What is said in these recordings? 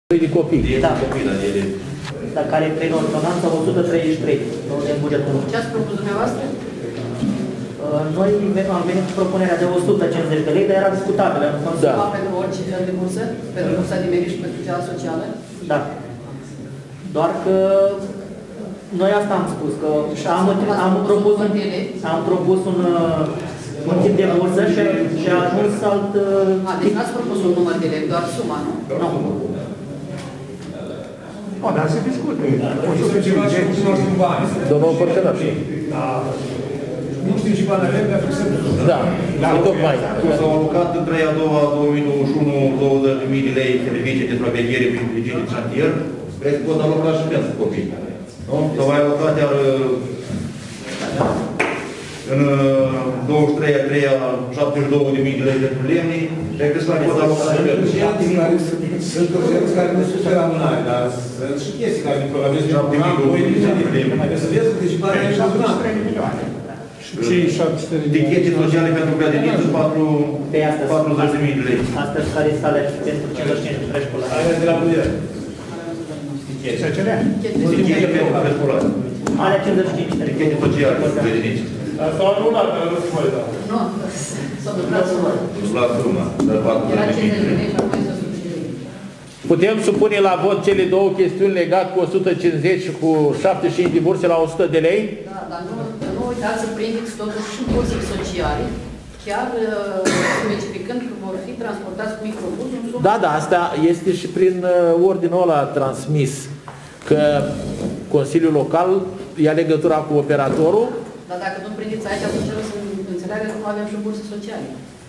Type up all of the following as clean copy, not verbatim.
de copii. Da. Dar care prin ordonanță 133, din bugetul. Ce ați propus dumneavoastră? Noi am venit cu propunerea de 150 de lei, dar era discutabilă în Consiliu. Da. Pentru orice fel de bursă? Pentru bursa de merit și pentru cea socială? Da. Doar că noi asta am spus, că am propus un tip de bursă și a ajuns alt... Deci n-ați propus un număr de lei, doar suma, nu? Nu. Dar se discute. Domnul Părcănaș. Nu știu ce bani avem, dar fixăm. Da, tocmai. S-au alocat între a doua 2021 20.000 de lei servicii de supraveghere prin regii de șantier. Cred că pot aloca și pentru copii. S-au mai alocat iar în 23 a 3 a 72.000 de lei pentru lemnii. Cred că se mai pot aloca și pentru. Sunt proiecte care nu sunt pe amânare, dar sunt și chestii care ne programeze de amânare. Mai să vezi anticiparea și amânare. 3 milioane. Tichete sociale pentru grădiniță 40.000 de lei. Astăzi care este alea pentru 55 de preșcolari? Aia de la buget. Tichete pentru preșcolari. Alea 55 de lei. Tichete sociale pentru grădiniță. Asta a anulat, dar nu se mai da. Nu, s-a dublat suma. Dublat suma, dar 40.000 Era 50 de de lei. lei și acum este 100 de lei. Putem supune la vot cele două chestiuni legate cu 150 și cu 75 de burse la 100 de lei? Da, dar nu uitați să prindeți totuși și bursele sociale, chiar specificând că vor fi transportați cu microbuz în sumă. Da, da, asta este și prin ordinul ăla transmis, că Consiliul Local ia legătura cu operatorul. Dar dacă nu prindeți aici, atunci o să înțeleagă că nu avem și burse sociale.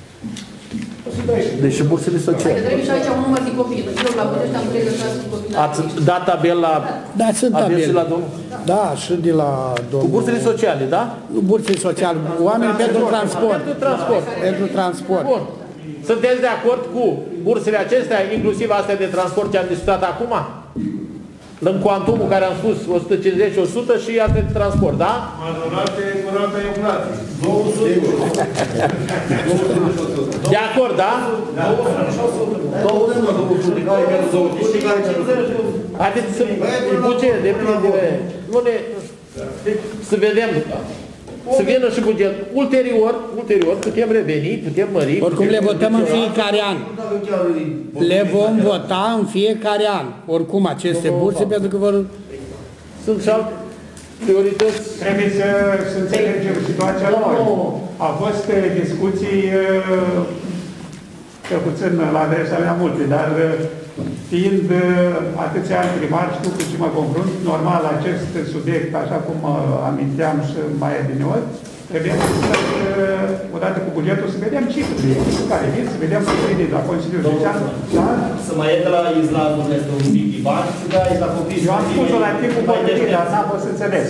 Deci și bursele sociale. Adică trebuie și aici un număr de copii. Eu la buget am 36 copii. Ați dat tabel la... Da, sunt tabele. La domnul? Da, și de la domnul... Cu bursele sociale, da? Bursele sociale. Oameni pentru transport. Pentru transport. Pentru transport. Bun. Sunteți de acord cu bursele acestea, inclusiv astea de transport ce am discutat acum? În cuantumul care am spus, 150-100 și astea de transport, da? Majorate, curată, inflație. 200. De acord, da? 200 care pentru 200 care pentru... Haideți să... buget, depinde... Să vedem... Să vină și buget. Ulterior, putem reveni, putem mări... Oricum le votăm în fiecare an. Le vom vota în fiecare an. Oricum aceste burse, pentru că vor... Sunt și alte priorități. Trebuie să înțelegem situația lor. Au fost discuții, cel puțin la adresa mea multe, dar fiind atâția ani primar, știu cu ce mă confrunt, normal acest subiect, așa cum aminteam și mai adineori, trebuie să, odată cu bugetul, să vedem cifrele care vin, să vedem cifrele de la Consiliul Județean. Să mai e de la Isla Dumnezeu un pic de bani, să dea Isla Copii. Eu am spus-o la timpul potrivit, dar n-am fost înțeles.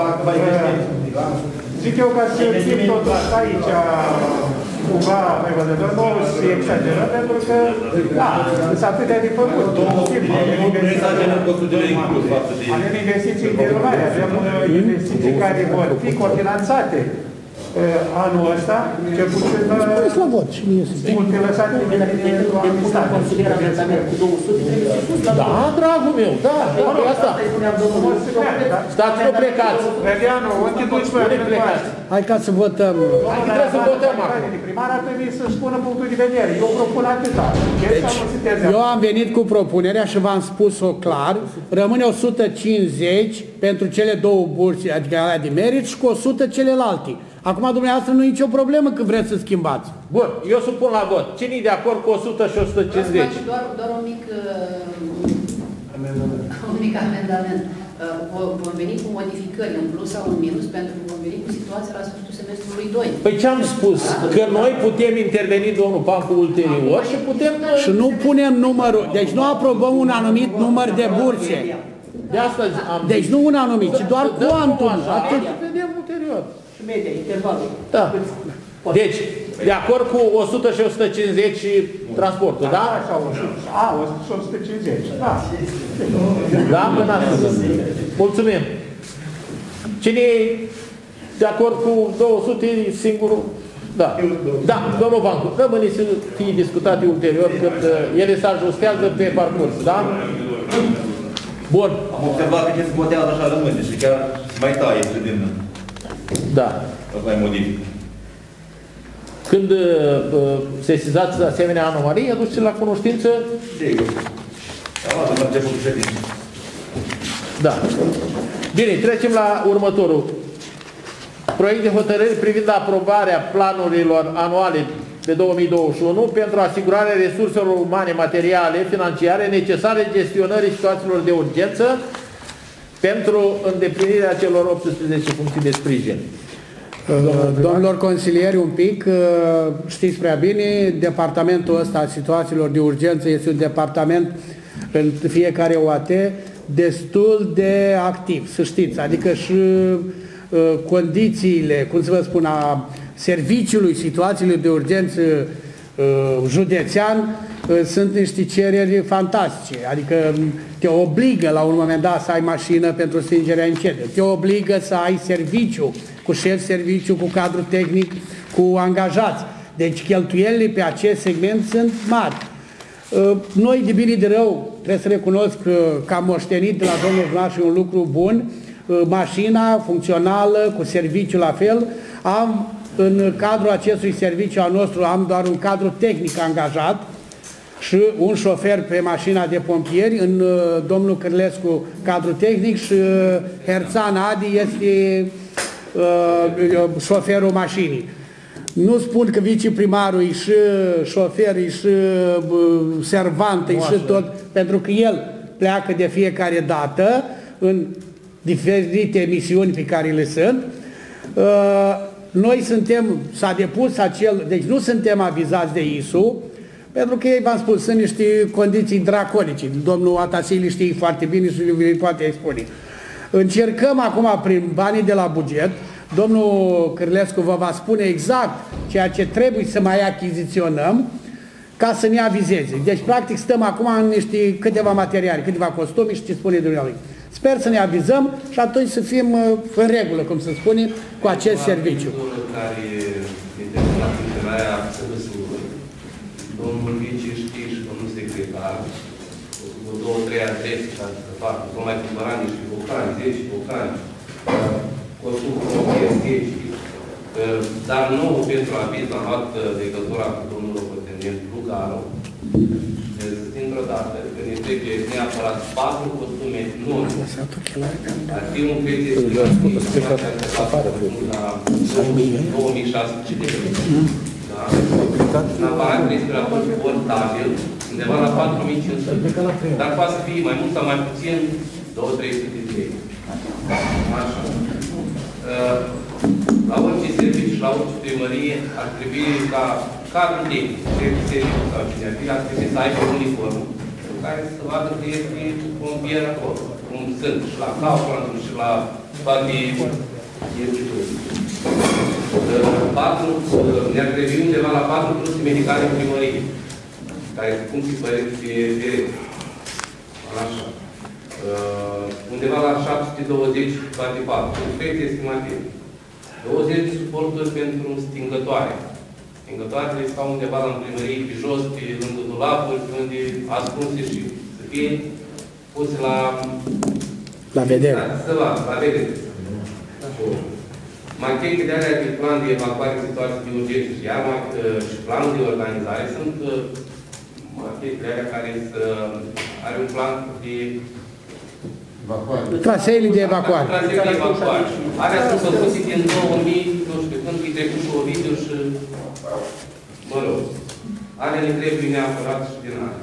Zic eu ca să fim tot asta aici, cumva, mai văzător, nu se exageră, pentru că, da, sunt atâtea de făcut. Avem investiții în derulare, avem investiții care vor fi cofinanțate anul ăsta, cel puțin la vot. multe lăsate pentru administrație. Da, dragul meu, da, asta. Stați, nu plecați. Vedeanu, unde duci pe plecați? Hai ca să votăm. Trebuie să votăm acum. Primar ar trebui să spună punctul de vedere. Eu propun atâta. Eu am venit cu propunerea și v-am spus-o clar. Rămâne 150 pentru cele două burse, adică alea de merit, și cu 100 celelalte. Acum, dumneavoastră, nu e nicio problemă când vreți să schimbați. Bun, eu supun la vot. Cine e de acord cu 100 și 150? Doar un mic amendament. Vom veni cu modificări în plus sau în minus, pentru că vom veni cu situația la sfârșitul semestrului 2. Păi ce am spus? Că noi putem interveni, domnul Pancu, ulterior și putem... Și nu punem numărul, deci nu aprobăm un anumit număr de burse. De asta am zis. Deci nu un anumit, ci doar cuantumul. Atât. Vedem ulterior. Și media, intervalul. Da. Deci, de acord cu 100 și 150 și transportul, da? A, 150, da. Da, până astăzi. Mulțumim. Cine e de acord cu 200 singurul Da, da, domnul Vancu, rămâne să fie discutate ulterior când ele se ajustează pe parcurs, da? Bun. Am observat că ce se votează așa rămâne și chiar mai taie din... Da. Mai modific. Când sesizați asemenea anomalii, aduceți la cunoștință? Sigur. Am adus la începutul ședinței. Da. Bine, trecem la următorul. Proiect de hotărâri privind aprobarea planurilor anuale de 2021 pentru asigurarea resurselor umane, materiale, financiare necesare gestionării situațiilor de urgență pentru îndeplinirea celor 18 funcții de sprijin. Domnilor consilieri, un pic, știți prea bine, departamentul ăsta a situațiilor de urgență este un departament în fiecare OAT destul de activ, să știți, adică și condițiile, cum să vă spun, a serviciului situațiilor de urgență județean sunt niște cereri fantastice, adică te obligă la un moment dat să ai mașină pentru stingerea incendiului, te obligă să ai serviciu, cu șef serviciu, cu cadru tehnic, cu angajați. Deci cheltuielile pe acest segment sunt mari. Noi, de bine de rău, trebuie să recunosc că am moștenit de la domnul Vlaș un lucru bun, mașina funcțională, cu serviciu la fel. Am, în cadrul acestui serviciu al nostru, am doar un cadru tehnic angajat și un șofer pe mașina de pompieri, în domnul Cârlescu cadru tehnic și Herțan Adi este șoferul mașinii. Nu spun că viceprimarul e și șofer, e și servant, e și tot, pentru că el pleacă de fiecare dată în diferite misiuni pe care le sunt. Noi suntem, s-a depus acel, deci nu suntem avizați de ISU, pentru că ei, v-am spus, sunt niște condiții draconice. Domnul Atasili știe foarte bine și îi poate expune. Încercăm acum, prin banii de la buget, domnul Cârlescu vă va spune exact ceea ce trebuie să mai achiziționăm ca să ne avizeze. Deci, practic, stăm acum în niște câteva materiale, câteva costumi și ce spune dumneavoastră. Sper să ne avizăm și atunci să fim în regulă, cum se spune, cu acest serviciu. Care intervenat funcționarea SBS-ului, domnul vice știe și domnul secretar, cu 2-3 adrese, ca să facă, vom mai cumpăra niște bocani, 10 bocani, costul cu 10, dar nou pentru aviz am luat legătura cu domnul locotenent Lugaru, dintr-o dată, că ne trebuie neapărat 4 costume noi. Ar fi un credit la 2600 de lei. Un aparat respirator portabil, undeva la 4500, dar poate să fie mai mult sau mai puțin 200-300 de lei. Așa. La orice serviciu, la orice primărie, ar trebui ca cadrul tehnic, serviciu sau cine ar fi, ar trebui să aibă uniformă, în care să vadă că este pompier acolo, cum sunt și la Kaufland și la toate instituții. Ne-ar trebui undeva la 4 produse medicale în primărie, care se pun pe așa. Undeva la 720 toate 4. Preț estimativ. 20 de suporturi pentru stingătoare. Stingătoarele stau undeva la primărie, pe jos, pe lângă dulapuri, unde ascunse și să fie puse la vedere. La vedere. Machete de alea de plan de evacuare în situații de urgență și planul de organizare sunt machete de alea care are un plan de traseele de evacuare. Traseele de evacuare. Alea sunt făcute din 2000, nu știu când, îi trecut și Ovidiu și, mă rog, alea ne trebuie neapărat și din alea.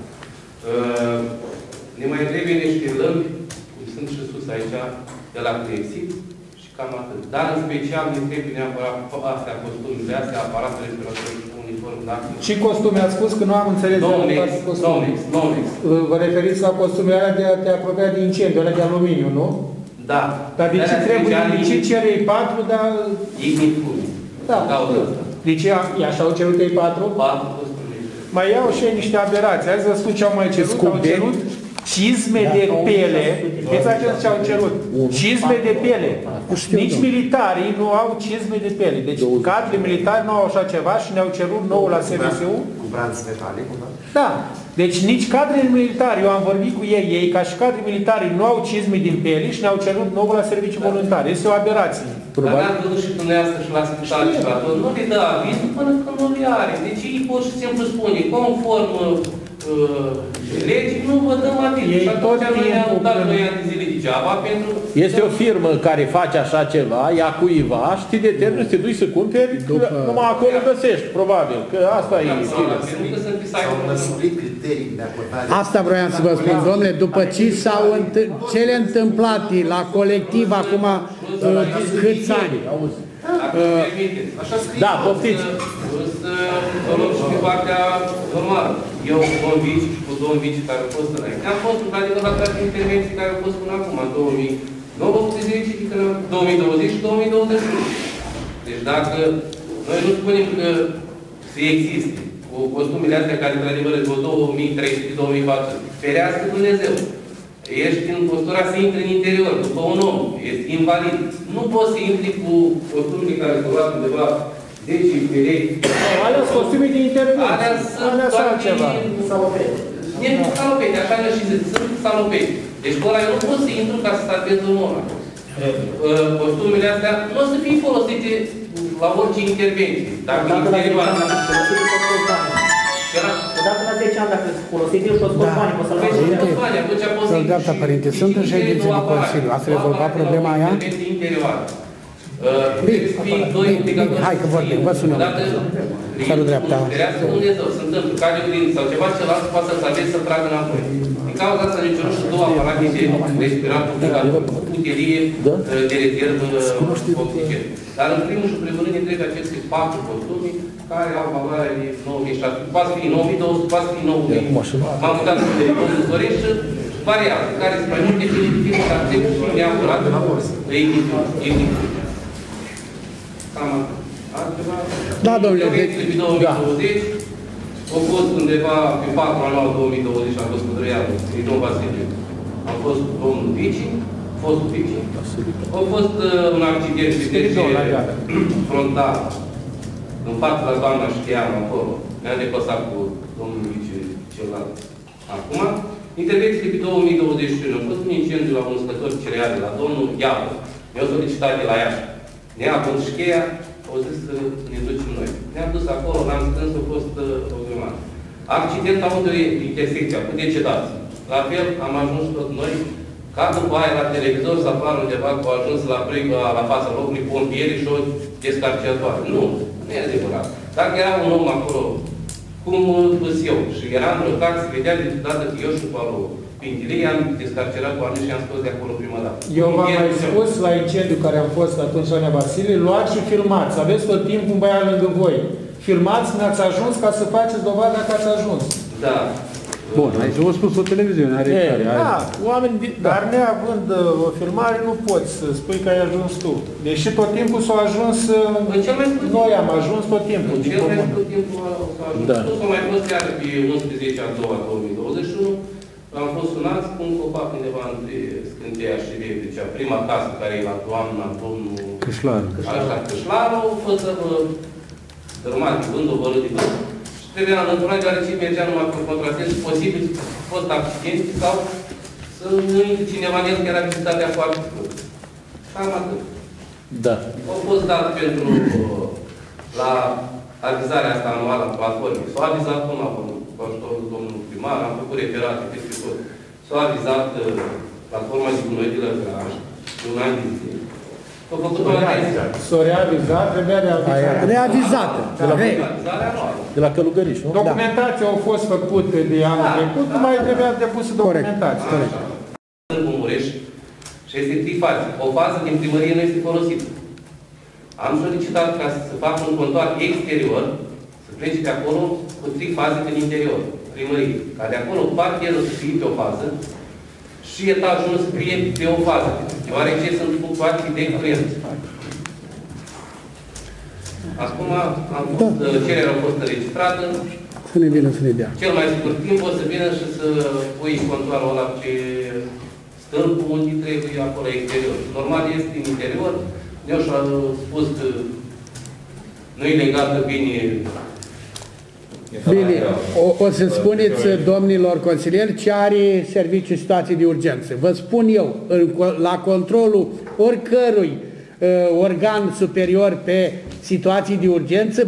Ne mai trebuie niște lămpi, cum sunt și sus aici, de la Clexit, și cam atât. Dar în special ne trebuie neapărat astea costumele, astea aparate respiratori și uniform. Și costume, ați spus că nu am înțeles. Nomex. Vă referiți la costumele alea de a te apropia de incendiu, alea de aluminiu, nu? Da. Dar de ce trebuie? De ce cerei 4, dar... Ignifumi. Da. De ce așa au cerut ei 4? 4 costume. Mai iau și ei niște aberații. Hai să vă spun ce au mai cerut. Au cerut cizme de pele, știți atunci ce au cerut? Cizme de pele. Nici militarii nu au cizme de pele. Deci cadrele militari nu au așa ceva și ne-au cerut nou la SVSU. Cu branț metalic, da? Da. Deci nici cadrele militari, eu am vorbit cu ei, ca și cadrele militari nu au cizme din pele și ne-au cerut nou la serviciu voluntar. Este o aberație. Dar n-am văzut și dumneavoastră și la spital și la tot. Nu le dă aviz până când nu le are. Deci ei pur și simplu spune, conform legii, nu vă dăm aviz. Și atunci noi ne-am dat 2 ani de zile degeaba pentru... Este o firmă care face așa ceva, ia cuiva și te determină să te duci să cumperi, numai acolo găsești, probabil, că asta e firmă. Asta vroiam să vă spun, domnule, după ce s-au cele întâmplate la colectiv acum câți ani? Da, poftiți. Să luăm și pe partea normală. Eu cu domnul Vici care a fost înainte. Am fost într-adevăr la toate intervenții care au fost până acum, în 2020 și 2021. Deci dacă noi nu spunem că să existe cu costumele astea care într-adevăr sunt 2300-2400, ferească Dumnezeu. Ești în postura să intri în interior, după un om, ești invalid. Nu poți să intri cu costumele care s-au luat undeva 10 de lei. Alea sunt costume de interior. Alea sunt altceva. Salopete. Salopete, așa ne și zic, sunt salopete. Deci cu ăla eu nu pot să intru ca să salvez omul ăla. Costumele astea nu o să fie folosite la orice intervenție. Dacă interioară. Odată la 10 ani, dacă folosiți eu și o scot banii, poți să-l faci. Să-l dreapta, părinte. Sunt în ședințe de Consiliu. Ați rezolvat problema aia? Bine, hai că vorbim. Vă sunăm. Să-l dreapta. Dumnezeu, se întâmplă, cade o grință sau ceva celălalt, poate să salveze să tragă înapoi. Din cauza asta ne cerut și 2 aparate de respirat puterie de rezervă oxigen. Dar în primul și primul rând întreg aceste 4 costume care au valoare de 9.600, poate fi 9.200, poate fi 9.000. M-am uitat să de domnul Soreș și variază, care sunt mai multe definitive, dar trebuie să neapărat echipul. Cam altceva. Da, domnule. Pe 2020, au fost undeva pe 4 anual 2020, am fost cu Drăianu, Ridon Vasiliu. Am fost cu domnul Vici, fostul Vici. A fost un accident de frontal. În față la doamna Știanu, acolo. Ne-am depăsat cu domnul Vici celălalt. Acum, intervențiile pe 2021. A fost un incendiu la un uscător cereale, la domnul Iavă. Ne-au solicitat de la Iași. Neavând și cheia, au zis să ne ducem noi. Ne-am dus acolo, l-am strâns, a fost o grămadă. Accident a avut o intersecție, cu decedați. La fel, am ajuns tot noi, ca după aia la televizor să apară undeva că au ajuns la brigă, la fața locului, pompieri și o descarceratoare. Nu, nu e adevărat. Dacă era un om acolo, cum îs eu, și era îmbrăcat, se vedea de dată că eu și cu alul Pintilei, am descarcerat cu și am scos de acolo prima dată. Eu v-am mai spus la incendiu care am fost atunci la Nea Vasile, luați și filmați. Aveți tot timpul un băiat lângă voi. Filmați, ne-ați ajuns ca să faceți dovada că ați ajuns. Da. Bun, aici v-a spus o televiziune, are care. Da, oameni, dar neavând o filmare, nu poți să spui că ai ajuns tu. Deși tot timpul s-a ajuns, noi am ajuns tot timpul. În cel mai scurt timp s-a ajuns. Nu s-a mai fost iar pe 11/2/2021. Am fost sunat cu un copac undeva între Scânteia și Revicea. Prima casă care e la doamna, domnul... Câșlaru. Așa, Câșlaru, a fost dărmat de vânt, o vălă de vânt. Și trebuia în într-una, deoarece mergea numai cu contrasens, posibil să fost accident sau să nu intre cineva în el, că era vizitatea foarte scurtă. Cam atât. Da. Au fost dat pentru la avizarea asta anuală a platformei. S-a avizat până cu ajutorul domnului primar, am făcut referate peste tot. S-a avizat platforma de gunoi de lăgraj, de un an de zile. S-a făcut o avizare. S-a reavizat, trebuia reavizată. Reavizată. De la Călugăriș, nu? Documentația a fost făcută de anul trecut, nu mai trebuia depusă documentația. Corect. În Mureș și este 3 faze. O fază din primărie nu este folosită. Am solicitat ca să fac un contour exterior, să plece pe acolo cu 3 faze din interior, primărie. Ca de acolo parcherul să fie pe o fază și etajul să fie pe o fază. Deoarece sunt fluctuații de curent. Acum cererea a fost înregistrată, Să ne vină să ne dea. Cel mai scurt timp o să vină și să pui controlul ăla ce stâlpul unde trebuie acolo exterior. Normal este în interior. Eu și-am spus că nu-i legată bine. Bine, o să spuneți domnilor consilieri ce are serviciul situații de urgență. Vă spun eu, la controlul oricărui organ superior pe situații de urgență,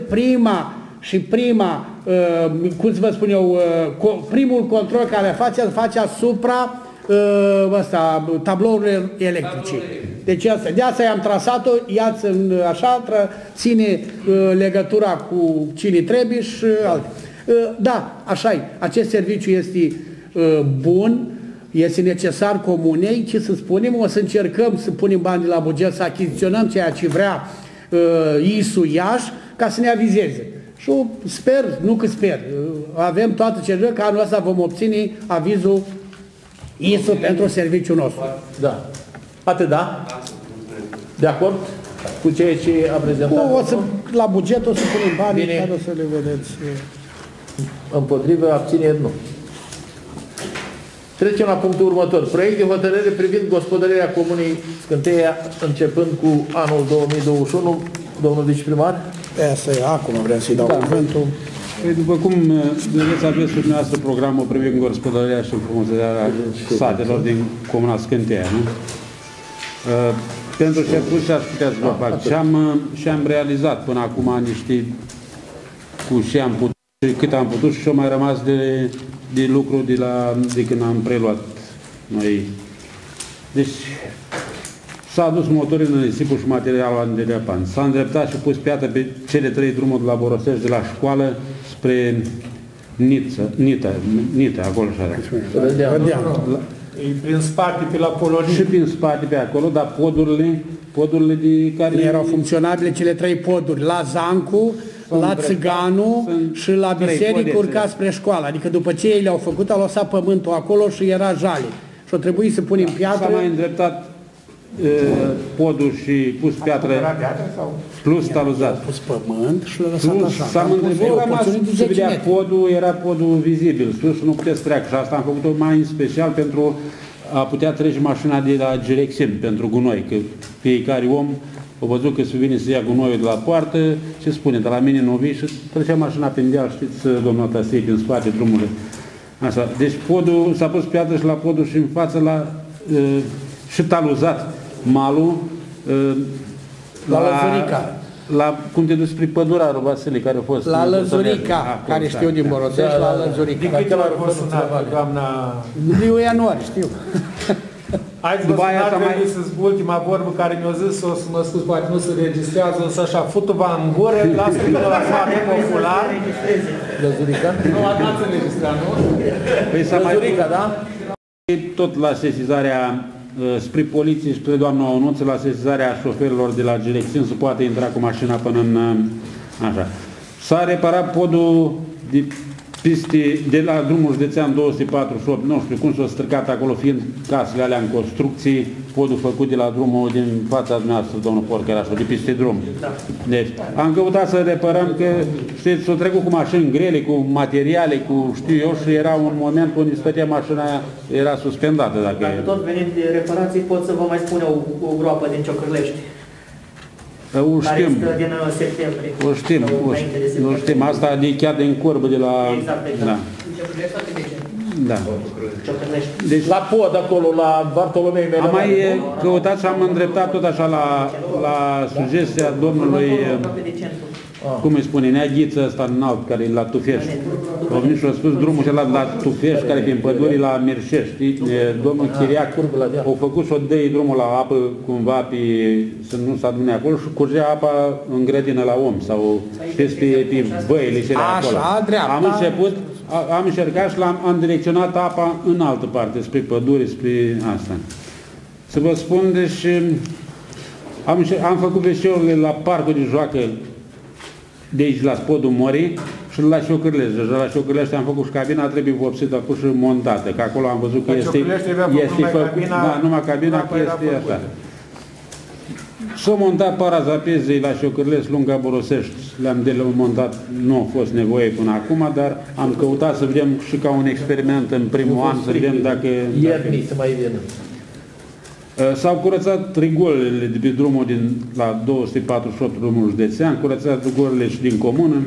cum să vă spun eu, primul control care face asupra tablourile electrice. Deci de asta i-am trasat-o, ia-ți așa, ține legătura cu cine trebuie și alte. Da, așa-i. Acest serviciu este bun, este necesar comunei, ce să spunem, o să încercăm să punem bani la buget, să achiziționăm ceea ce vrea ISU Iași, ca să ne avizeze. Și sper, nu că sper, avem toată cererea că anul ăsta vom obține avizul ISU pentru serviciul nostru. Da. Atât, da? De acord cu ceea ce a prezentat? La buget o să punem banii, care o să le vedeți. Împotrivă, abțineri, nu. Trecem la punctul următor. Proiect de hotărâre privind gospodărirea Comunei Scânteia începând cu anul 2021. Domnul viceprimar? Asta e, acum vreau să-i dau cuvântul. După cum vedeți, aveți dumneavoastră programul privind gospodărirea și frumusețarea satelor din Comuna Scânteia, nu? Pentru ce pus aș putea să vă fac. Și am realizat până acum niște cât am putut și au mai rămas de lucru de când am preluat noi. Deci s-a adus motorii în nisipul și materialul de Leapan. S-a îndreptat și pus piatră pe cele 3 drumuri de la Borosești, de la școală spre Nită, acolo și Prin spate, pe la Polonie. Și prin spate pe acolo, dar podurile de care... Erau funcționabile cele 3 poduri, la Zancu, la Țiganu și la biserică urca spre școală. Adică după ce ei le-au făcut, au lăsat pământul acolo și era jale. Și o trebuie să punem piatră. S-a mai îndreptat podul și pus piatră plus taluzat. Pus pământ și l-a lăsat așa. S-a rămas să vedea podul, era podul vizibil sus și nu puteți treacă. Și asta am făcut-o mai în special pentru a putea trece mașina de la Gerexin pentru gunoi, că fiecare om a văzut că se vine să ia gunoiul de la poartă și spune, de la mine nu vii și trecea mașina pe deal, știți, domnul Tasei, din spate drumurile. Așa. Deci podul, s-a pus piatră și la podul și în față și taluzat malul la Lăzurica. Cum te duci spre pădura Vasile, care a fost... La Lăzurica, care știu din Borosești, la Lăzurica. Din câte ori a fost sunată, doamna... Din ianuarie, știu. Haideți, vă spun, trebuie să spun ultima vorbă care mi-a zis, o să mă scuz, poate nu se registrează, însă așa, futu-va în gură, lasă-i că la foarte popular. Lăzurica? Nu, ați înregistrat, nu? Lăzurica, da? Tot la sesizarea spre poliție și spre doamna Onuță, la sesizarea șoferilor de la Gerexin, să poate intra cu mașina până în... așa. S-a reparat podul de piste de la drumul județean 248, nu știu cum s-a stricat acolo, fiind casele alea în construcții, podul făcut de la drumul din fața dumneavoastră, domnul Porcărașu, de peste drum. Da. Deci, am căutat să reparăm că, știți, s-a trecut cu mașini grele, cu materiale, cu știu eu, și era un moment unde stătea mașina aia, era suspendată. Dacă tot venind de reparații, pot să vă mai spun o groapă din Ciocârlești. O știm. Din septembrie. O știm. Asta e chiar din curbă de la... Exact. Da. Da. Deci la pod acolo, la Bartolomei Melea. Am mai căutat și am îndreptat tot așa la sugestia domnului, cum îi spune, Neaghiță ăsta înalt, care e la Tufești. Domnul și-a spus drumul ăla la Tufești, care e prin pădurii la Mirșești. Domnul Chiriac a făcut și o dăi drumul la apă, cumva, să nu se adune acolo și curgea apa în grădină la om, sau știți, pe băile cele acolo. Am încercat și am direcționat apa în altă parte, spre pădure, spre asta. Să vă spun, deci, am făcut veșeurile la parcul de joacă de aici, la Spodul Morii, și la Șocârlești. Deja la Șocârlești am făcut și cabina, trebuie vopsită, acum și montată, că acolo am văzut că este făcut, da, numai cabina, că este așa. S-a montat parazapezii la Șocârles, Lunga Borosești, le-am demontat, nu a fost nevoie până acum, dar am căutat să vedem și ca un experiment în primul an, să vedem dacă... Iernii să mai vină. S-au curățat rigolele de pe drumul la 248 drumul județean, curățat rigolele și din comună.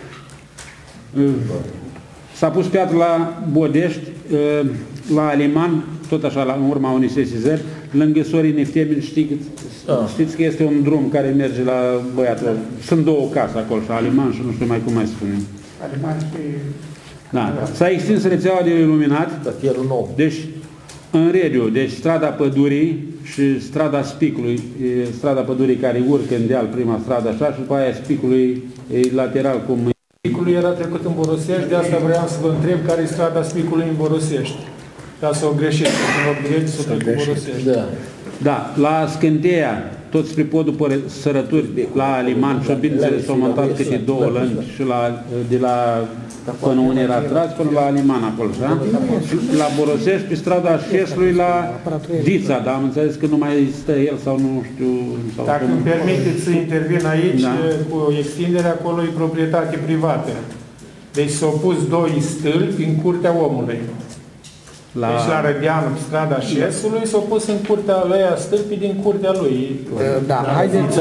S-a pus piatră la Bodești, la Aliman, tot așa, în urma unei sesizări, lângă Sorin Eftemin, știți că este un drum care merge la băiatul. Sunt două case acolo, și Aliman și nu știu mai cum mai spune. Aliman și... Da. S-a extins rețeaua de iluminat. Deci, în Rediu, deci strada Pădurii și strada Spicului, strada Pădurii care urcă în deal, prima stradă așa, și după aia Spicului e lateral cum... Spicului era trecut în Borosești, de asta vreau să vă întreb care e strada Spicului în Borosești. Ca să o greșesc, în loc direct să o trec în Borosești. Da, la Scânteia, tot spre podul Sărături, la Aliman, și bineînțeles s-au montat câte două lănți și de la până unde era tras, până la Aliman acolo, da? Și la Borosești, pe strada Șesului, la Dița, dar am înțeles că nu mai stă el sau nu știu... Sau dacă îmi permiteți să intervin aici, da. Cu extinderea acolo e proprietate privată. Deci s-au pus doi stâlpi în curtea omului. Deci la Rădeanu, pe strada Șesului, s-au pus în curtea lui, stâlpii din curtea lui. Da, haideți...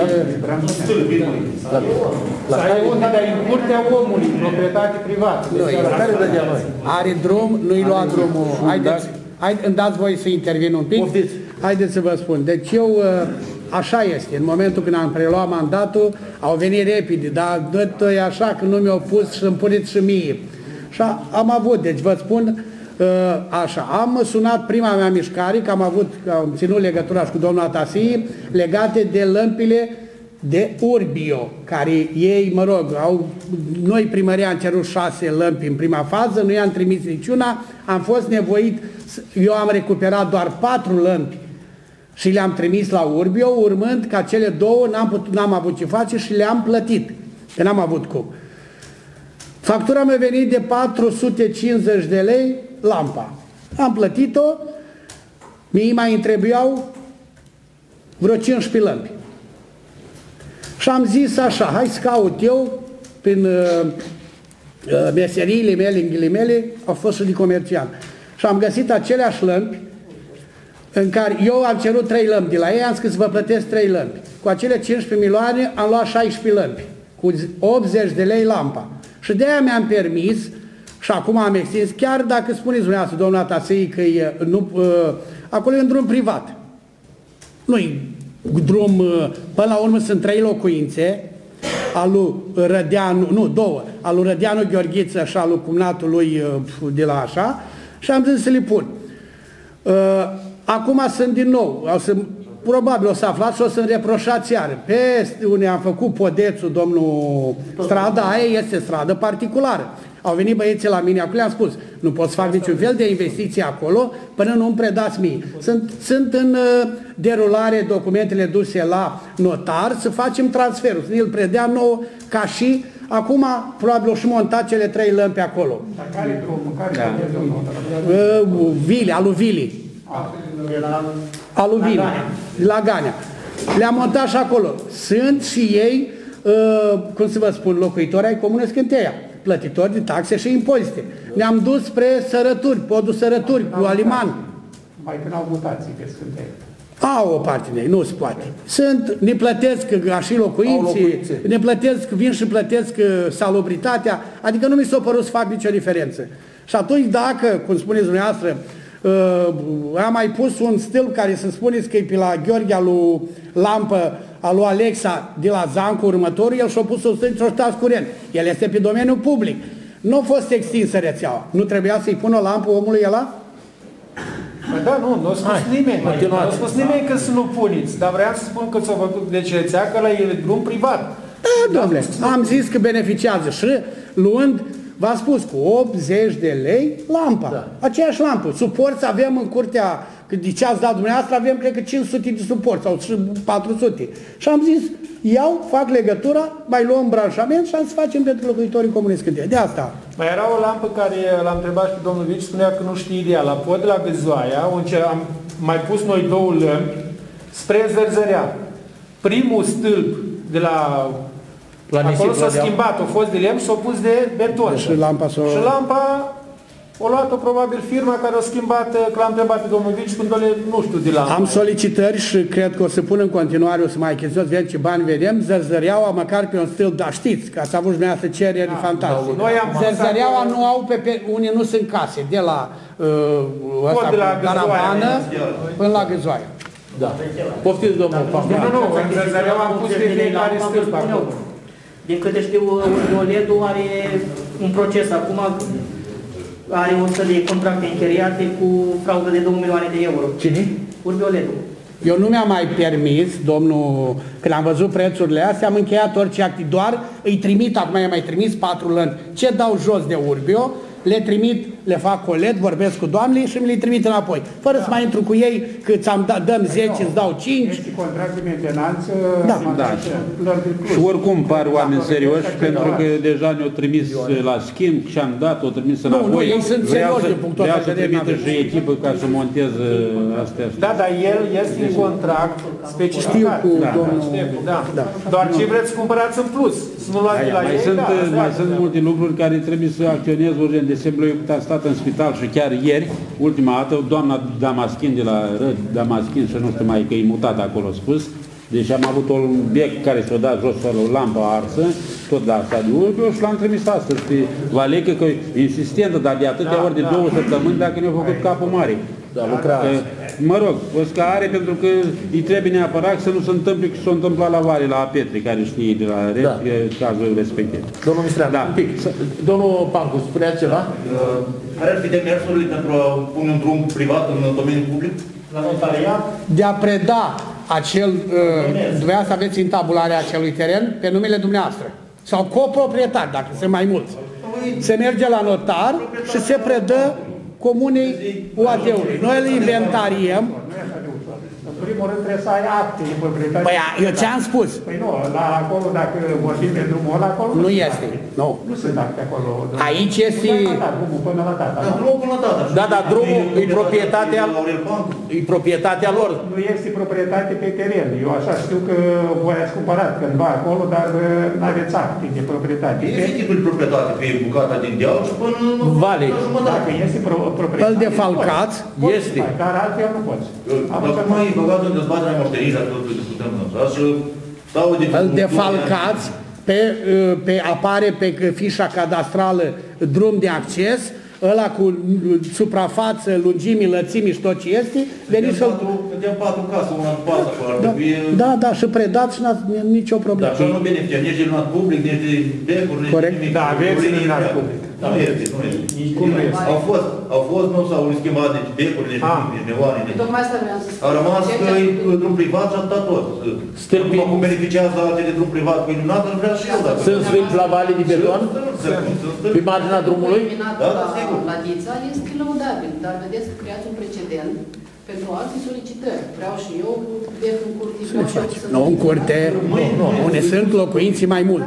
Dar în curtea omului, proprietate privată. Care dădea noi? Are drum, nu-i lua drumul. Haideți, îmi dați voi să intervin un pic? Haideți să vă spun. Deci eu, așa este, în momentul când am preluat mandatul, au venit repede, dar dă-i așa că nu mi-au pus și îmi puneți și mie. Și am avut, deci vă spun, așa, am sunat prima mea mișcare, că am ținut legătura și cu domnul Atasii, legate de lămpile de Urbio, care ei, mă rog, noi primăria am cerut 6 lămpi în prima fază, nu i-am trimis niciuna, am fost nevoit, eu am recuperat doar 4 lămpi și le-am trimis la Urbio, urmând ca cele două n-am avut ce face și le-am plătit, că n-am avut cum. Factura mi-a venit de 450 de lei lampa. Am plătit-o, mie mai întrebuiau vreo 15 lămpi. Și am zis așa, hai să caut eu, prin meseriile mele, în ghilimele, au fost și de comerciant. Și am găsit aceleași lămpi, în care eu am cerut 3 lămpi de la ei, am zis că să vă plătesc 3 lămpi. Cu acele 15 milioane am luat 16 lămpi, cu 80 de lei lampa. Și de aia mi-am permis, și acum am extins, chiar dacă spuneți dumneavoastră, domnul Atasei, că acolo e un drum privat. Nu-i drum, până la urmă sunt 3 locuințe, al lui Rădeanu, nu, 2, al lui Rădeanu Gheorghiță și al lui cumnatului de la așa, și am zis să le pun. Acum sunt din nou, probabil o să aflați și o să-mi reproșați iară. Peste unde am făcut podețul, domnul, strada aia este stradă particulară. Au venit băieții la mine, acolo le-am spus, nu pot să fac niciun fel de investiție acolo până nu îmi predați mie. Sunt în derulare documentele duse la notar să facem transferul, să ne-l predea nou ca și acum probabil o și montat cele 3 lămpi acolo. Dar care drum? Care Vili, alu Vili. La Ganea. Le-am montat și acolo. Sunt și ei, cum să vă spun, locuitori ai Comunei Scânteia, plătitori de taxe și impozite. Ne-am dus spre Sărături, podul Sărături, cu Aliman. Mai când au mutații pe Scânteia. Au o parte de ei, nu se poate. Ne plătesc ca și locuinții, ne plătesc, vin și plătesc salubritatea, adică nu mi s-a părut să fac nicio diferență. Și atunci dacă, cum spuneți dumneavoastră, am mai pus un stâlp care să spuneți că e pe la Gheorghe, al lui Lampă, al lui Alexa de la Zancu, următorul, el și-a pus un stâlp și-a stat curent. El este pe domeniul public. Nu a fost extinsă rețeaua. Nu trebuia să-i pună o lampă omului ăla? Da, nu a spus nimeni. Nu a spus nimeni că să nu puneți, dar vreau să spun că s-a făcut, deci rețea că ăla e drum privat. Da, domnule, am zis că beneficiază și luând, v-am spus, cu 80 de lei lampa. Da. Aceeași lampă. Suporți avem în curtea, de ce ați dat dumneavoastră, avem cred că 500 de suporți sau 400. Și am zis, iau, fac legătura, mai luăm branșament și am să facem pentru locuitorii Comunei Scânteia. De asta. Mai era o lampă care l-am întrebat și pe domnul Vici, spunea că nu știe ideea. La pod la Găzoaia, unde am mai pus noi 2 lămpi spre Zărzărea. primul stâlp de la... Acolo s-a schimbat, a fost de lemn și s-a pus de beton. Și lampa Și lampa o luat-o probabil firma care a schimbat, că l-am întrebat pe domnul Vici când nu știu de lampa. Am solicitări și cred că o să pun în continuare, o să mai achiziționez, vedem ce bani vedem, zărzăreaua măcar pe un stil, dar știți că ați avut dumneavoastră cereri fantastice. Zărzăreaua nu au, unii nu sunt case, de la Garavană până la Găzoaia. Da. Poftiți, domnul Pampar. Nu, zărzăreaua am pus de fiecare stâlp acolo. Din câte știu, Urbioled-ul are un proces acum, are 100 de contracte încheiate cu fraudă de 2 milioane de euro. Cine? Urbioled-ul. Eu nu mi-am mai permis, domnul, când am văzut prețurile astea, am încheiat orice acti, doar îi trimit, acum i-am mai trimis 4 luni, ce dau jos de Urbio, le trimit, le fac colet, vorbesc cu doamnele și mi le trimit înapoi. Fără să mai intru cu ei, că dăm 10, îți dau 5. Este contract de mentenanță. Da. Și oricum par oameni serioși, pentru că deja ne-au trimis la schimb și am dat, o trimis înapoi. Nu, ei sunt serioși de punctul ăsta. Vreau să trimită și echipă ca să monteze astea. Da, dar el este în contract specificat. Știu cu domnul... Da. Doar ce vreți să cumpărați în plus, să nu luați de la ei. Mai sunt multe lucruri care trebuie să acționez urgent. De exemplu, eu am stat în spital și chiar ieri, ultima dată, doamna Damaschin de la Răd, Damaschin și nu știu mai că e mutat acolo spus, deci am avut un bec care s-a dat jos fără o lampă arsă, tot de asta de Urbio și l-am trimis astăzi pe Valecă, că e insistentă, dar de atâtea ori de 2 săptămâni dacă ne-au făcut capul mare. Da, lucrează. Mă rog, o scare pentru că îi trebuie neapărat să nu se întâmple că s-a întâmplat la Vale, la Petri, care știe de la cazul respectiv. Domnul Mistrean, un pic. Domnul Pancu, spunea ceva? Care ar fi demersurile pentru a pune un drum privat în domeniul public? La notariat? De a preda acel, dumneavoastră aveți în tabularea acelui teren pe numele dumneavoastră. Sau coproprietar, dacă sunt mai mulți. Se merge la notar și se predă comunei UAT-ului. Noi îl inventariem. În primul rând trebuie să ai acte de proprietate. Păi eu ți-am spus. Păi nu, la acolo, dacă vorbim de drumul ăla, acolo... Nu este. Nu. Nu sunt acte acolo. Aici este... Drumul până la tata. Drumul până la tata. Da, dar drumul e proprietatea lor. Nu este proprietate pe teren. Eu așa știu că voi ați cumpărat cândva acolo, dar nu aveți acte de proprietate. Este titlul de proprietate pe bucata din deal și până... Vale. Dacă este proprietate... Îl defalcați? Este. Dar altfel nu poți. Dacă mai e băgat în dezbaterea moștenirii, dacă tot discutăm și stau de... Îl defalcați, apare pe fișa cadastrală drum de acces, ăla cu suprafață, lungimii, lățimii și tot ce este, veniți să-l... Vedem 4 case, una după alta. Da, și predați și n-ați nicio problemă. Dar nu beneficiar nici de iluminat public, nici de becuri, nici corect. Da, aveți iluminat public. Nu este. Cum nu este? Au fost, nu s-au schimbat nici becuri, nici neoane. Tocmai asta vreau să spun. A rămas drum privat și atâta tot. După cum beneficiază alte de drum privat cu iluminat, îl vrea și eu. Sunt stâlpi la vale de beton? Pe marginea drumului? Da, sigur. La Ghița este lăudabil, dar vedeți că creați un precedent pentru alte solicitări. Vreau și eu bec în curte. Nu, în curte, unde sunt locuinții mai mult.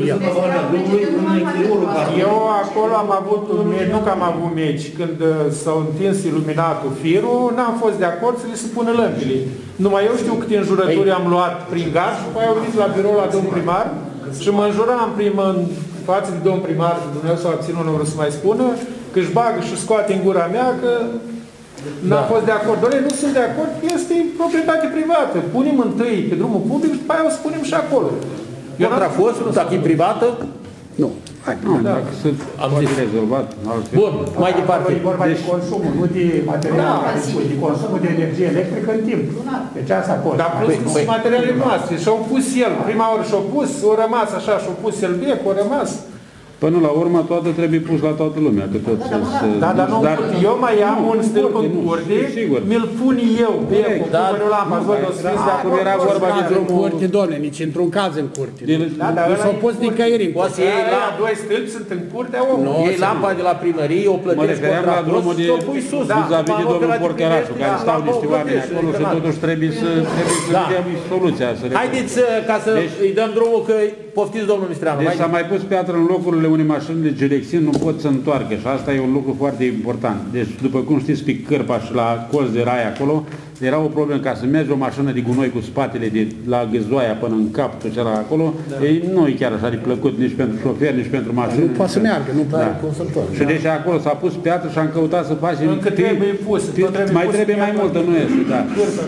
Eu acolo am avut un meci, nu că am avut meci, când s-au întins iluminatul firul, n-am fost de acord să le se pună lămpile. Numai eu știu câte înjurături am luat prin gard și după aia au venit la birou la domn primar și mă înjuram în față de domn primar, Dumnezeu s-a abținut, nu vreau să mai spună, că își bagă și scoate în gura mea că n-am fost de acord. Doamne, nu sunt de acord, este proprietate privată. Punem întâi pe drumul public și după aia o să punem și acolo. Contra fost, dacă e privată? Nu. Dacă am rezolvat. Bun, mai departe. E vorba de consumul, nu de materiale, de consumul de energie electrică în timp. Deci asta a fost. Dar plus cu materialele noastre. Și-au pus el, prima oară și-au pus, o rămas așa, și-au pus el bec, o rămas. Până la urmă, toată trebuie pus la toată lumea. Că tot dar nu, eu mai am un stâlp în curte, mi-l pun eu, becul, cum nu l-am văzut, o scris de acolo. Era vorba de drumul... curte, doamne, nici într-un caz în curte. Nu s-au pus nicăieri în curte. Aia doi stâlpi sunt în curtea omului. Ei lampa de la primărie, o plătesc contra drumul de vis-a-vis de domnul Porcărașu, care stau niște oameni acolo și totuși trebuie să găsim soluția. Haideți ca să îi dăm drumul, că poftiți domnul Mistreanu. Deci s-a mai pus piatră în locurile unde mașinile de Gelexin nu pot să întoarcă și asta e un lucru foarte important. Deci, după cum știți, pe Cârpa și la colț de rai acolo, era o problemă ca să mergi o mașină de gunoi cu spatele de la Găzoaia până în capul celălalt acolo, nu e chiar așa de plăcut nici pentru șofer, nici pentru mașină. Nu poate să meargă, nu poate cum să întoarcă. Și deci acolo s-a pus piatră și am căutat să facem... Încă trebuie pus. Mai trebuie mai multă, nu este, da.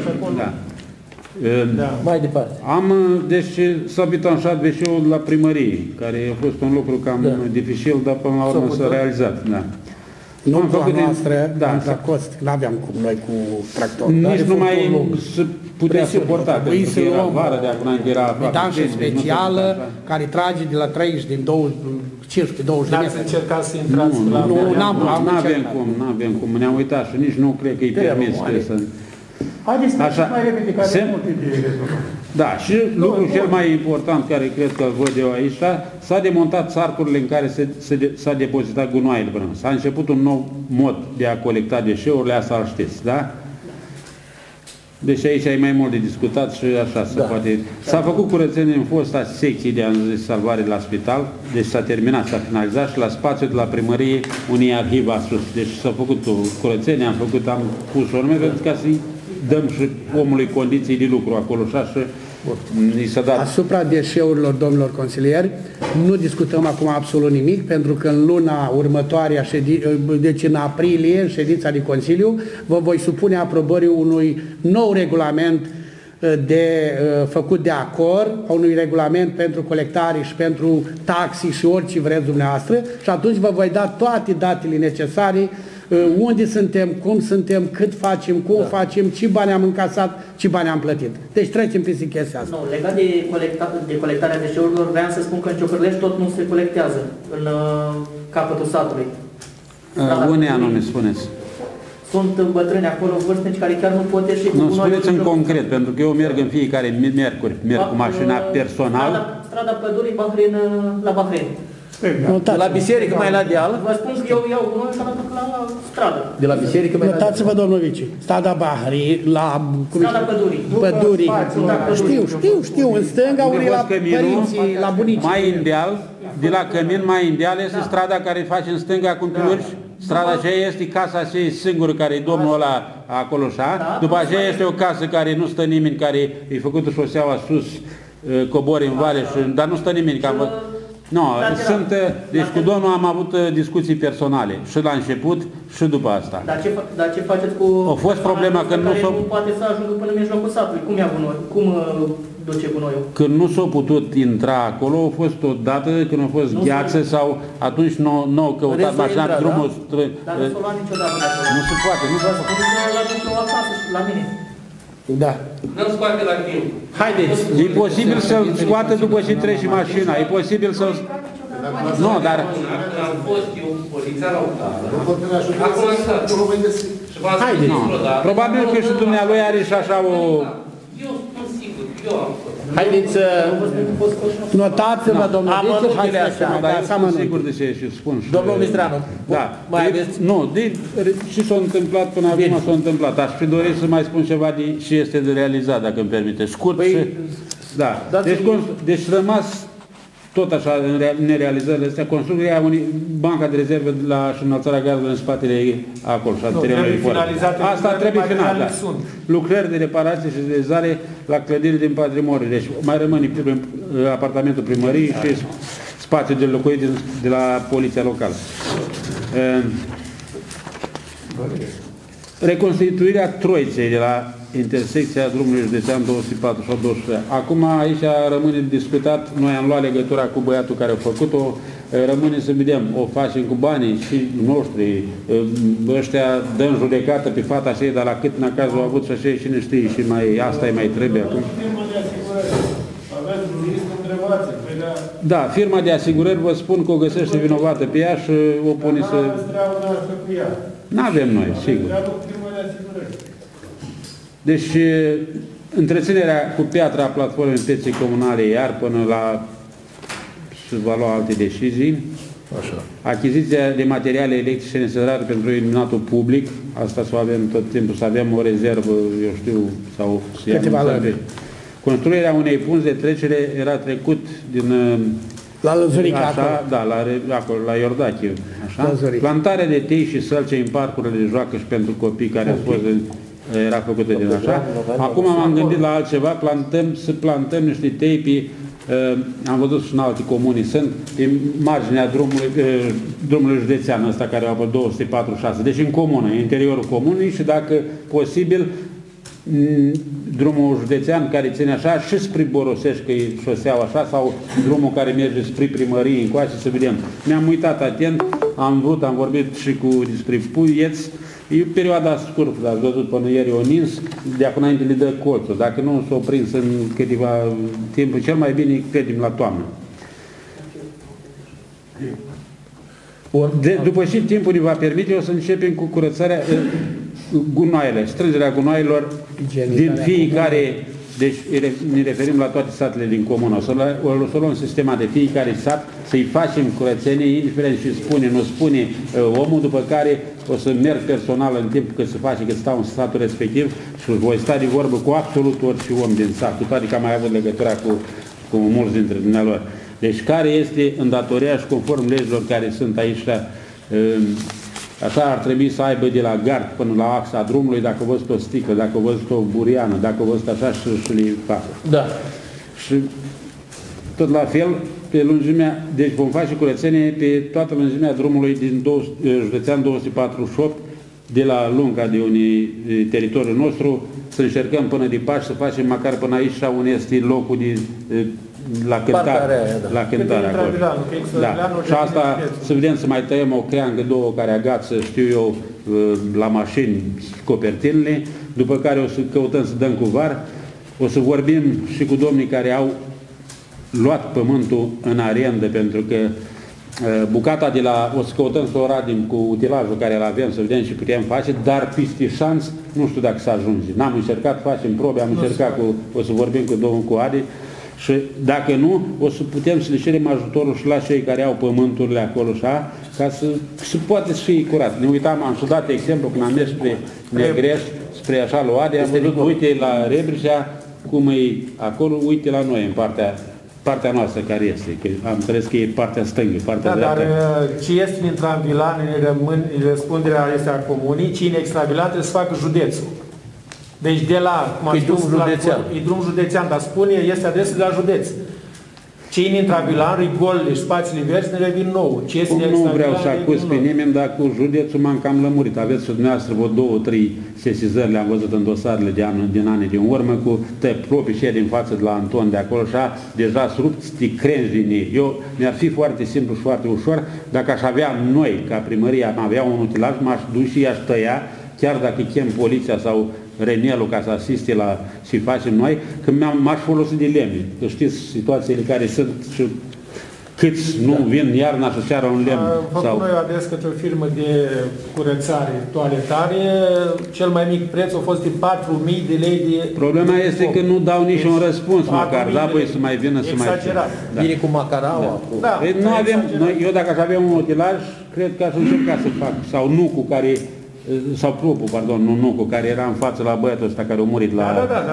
Mai departe. Deci s-a bitanșat veșeul la primărie, care a fost un lucru cam dificil, dar până la urmă s-a realizat. Nu cu a noastră, la cost, n-aveam cum noi cu tractor. Nici nu mai se putea suporta, pentru că era vară de acum, era vidanșă specială, care trage de la 30, din 15-20 de metri. N-ați încercat să intrați la... Nu, n-avem cum, ne-am uitat și nici nu cred că e permis să... Haideți să mai repede, care sunt multe idei rezolvate. Da, și lucrul cel mai important care cred că îl văd eu aici, s-a demontat țarcurile în care s-a depozitat gunoaiele până. S-a început un nou mod de a colecta deșeurile, asta îl știți, da? Deci aici e mai mult de discutat și așa se poate. S-a făcut curățenie în fosta secție de salvare la spital, deci s-a terminat, s-a finalizat și la spațiul de la primărie unii arhiv a sus. Deci s-a făcut o curățenie, am pus o nume pentru ca să-i dăm și omului condiții de lucru acolo și așa. Asupra deșeurilor, domnilor consilieri, nu discutăm acum absolut nimic, pentru că în luna următoare, deci în aprilie, în ședința de Consiliu, vă voi supune aprobării unui nou regulament făcut de acord, unui regulament pentru colectare și pentru taxi și orice vreți dumneavoastră, și atunci vă voi da toate datele necesare, unde suntem, cum suntem, cât facem, cum facem, ce bani am încasat, ce bani am plătit. Deci trecem prin chestia asta. Nu, legat de colectarea deșeurilor, vreau să spun că în Ciocărlești tot nu se colectează în capătul satului. Unde anume spuneți? Sunt bătrâni acolo, vârstnici, care chiar nu pot ieși cu gunoiul. Nu, spuneți în concret, pentru că eu merg în fiecare miercuri, merg cu mașina personal. Strada Pădurii, Bahrein, la Bahrein. De la biserică mai la deal. Vă spun că eu iau gunoiul la stradă. De la biserică mai la deal. Notați-vă, domnul Vici. Strada Bahri, la... Strada Pădurii. Știu, în stânga, unii la părinții, la bunicii. Mai în deal, de la Cămin mai în deal este strada care face în stânga cum te urci. Strada aceea este casa aceea singură care e domnul ăla acolo așa. După aceea este o casă care nu stă nimeni, care e făcută șoseaua sus, cobori în vale, dar nu stă nimeni. Nu, deci cu domnul am avut discuții personale și la început și după asta. Dar ce faceți cu... A fost problema că nu s-o... poate să ajungă până în mijlocul satului. Cum ia gunoiul? Cum duce gunoiul? Când nu s-a putut intra acolo, a fost o dată când a fost gheață sau atunci nu au căutat mașina pe drumul... Dar nu s-o lua niciodată de acolo. Nu se poate, nu se poate. Nu aduce o acasă la mine. Da. Nu scoate la timp. Haideți. E posibil să-l scoată după ce trece mașina. E posibil să-l... Nu, dar... Am fost eu poliția la acum am stat. Haideți. Probabil că și dumnealui are și așa o... Eu sunt sigur, eu am fost. Haideți să... Notați-vă, domnul Vici, hai să dar eu sunt sigur de ce și spun. Domnul Mistranu, mai aveți? Nu, și s-a întâmplat până acum s-a întâmplat. Aș fi dorit să mai spun ceva de ce este de realizat, dacă îmi permite. Scurt și... Da. Deci rămas tot așa în nerealizările astea, construirea banca de rezervă și înălțarea gardului în spatele acolo și a terenului. Asta trebuie finalizat. Lucrări de reparație și de realizare la clădiri din patrimoniu. Deci mai rămâne apartamentul primăriei și spațiul de locuit de la poliția locală. Reconstituirea Troiței de la intersecția drumului județean 204 sau 203. Acum aici rămâne discutat, noi am luat legătura cu băiatul care a făcut-o, rămâne să vedem, o facem cu banii și noștri, ăștia dăm judecată pe fata aceea, dar la cât în cazul a avut și așa, cine știe, și mai, asta îi mai trebuie acum. Da, firma de asigurări, vă spun că o găsește vinovată pe ea și o pune să... N-avem noi, sigur. Deci, întreținerea cu piatra a platformei pieței comunale, iar până la se va lua alte decizii. Așa. Achiziția de materiale electrice necesare pentru iluminatul public, asta să avem tot timpul, să avem o rezervă, eu știu, sau să ia construirea unei punți de trecere era trecut din... La Lăzurica, așa, da, acolo, la Iordache, așa. Plantarea de tei și sălce în parcurile de joacă și pentru copii care au fost era făcută din așa. Acum m-am gândit la altceva, să plantăm niște teipi, am văzut și în alte comuni, sunt pe marginea drumului județean ăsta care au 246, deci în comună, în interiorul comunei și dacă posibil drumul județean care ține așa și spre Borosești, că e șoseaua așa, sau drumul care merge spre primărie încoace, să vedem. Mi-am uitat atent, am vorbit și despre puieți, e perioada scurtă, ați văzut până ieri o nins, de acum înainte le dă colțul, dacă nu s-o prins în câteva timp, cel mai bine credem la toamnă. După ce timpul ne va permite, o să începem cu curățarea gunoaiele, strângerea gunoaielor din fiecare, deci ne referim la toate satele din comună. O să luăm sistema de fiecare sat, să-i facem curățenie, indiferent ce spune, nu spune omul, după care o să merg personal în timp cât se face, cât stau în satul respectiv și voi sta de vorbă cu absolut orice om din sat, cu toate că am mai avut legătura cu mulți dintre dumnealor. Deci care este îndatoria și conform legilor care sunt aici, așa ar trebui să aibă de la gard până la axa drumului, dacă văzut o sticlă, dacă văzut o buriană, dacă văzut așa și le facă. Da. Și tot la fel, pe lungimea, deci vom face curățenie pe toată lungimea drumului din județean 248, de la lunga de unui teritoriul nostru, să încercăm până de Paști, să facem măcar până aici sau unde este locul de la cântare, la cântare acolo. Da. Și asta, să vedem, să mai tăiem o creangă, două care agață, știu eu, la mașini, copertinele, după care o să căutăm să dăm cu var, o să vorbim și cu domnii care au luat pământul în arendă, pentru că bucata de la, o să căutăm să o radim cu utilajul care îl avem, să vedem ce putem face, dar peste șanț, nu știu dacă se ajunge. N-am încercat, facem probe, am încercat o să vorbim cu domnul cu Adi, și dacă nu, o să putem să le cerem ajutorul și la cei care au pământurile acolo, așa, ca să poate să fie curat. Ne uitam, am și dat exemplu când am mers spre Negreș, spre așa lui Adi, am văzut, uite la Rebrișa, cum e acolo, uite la noi, în partea noastră care este, că am înțeles că e partea stângă, partea dreaptă. Dar ce este în intravilan, răspunderea este a comunii, ce în extravilan trebuie să facă județul. Deci de la, cum am spus, e drum județean, dar spune, este adresă de la județ. Ce în intravilan, rigolele și spațiile verzi ne revin nouă. Nu vreau să acuz pe nimeni, dar cu județul m-am cam lămurit. Aveți și dumneavoastră vreo 2-3 sesizări, le-am văzut în dosarele din anii din urmă, cu proprii cei din față de la Anton de acolo, așa, deja s-au rupt crengi din ei. Eu, mi-ar fi foarte simplu și foarte ușor, dacă aș avea noi, ca primăria, am avea un utilaj, m-aș duce și i-aș tăia, chiar dacă chem poliția sau Renelul ca să asiste la ce facem noi, că m-aș folosi de lemne. Că știți situațiile care sunt și câți nu vin iarna și ceară un lemn. Făcut noi adres către o firmă de curățare toaletare, cel mai mic preț a fost de 4.000 de lei de... Problema este că nu dau niciun răspuns măcar, da, voi să mai vină să mai... Exagerat. Vine cu macaraua. Da. Păi nu avem, eu dacă aș avea un utilaj, cred că aș încerca să fac, sau nu cu care... sau propul, pardon, nu cu care era în față la băiatul ăsta care a murit la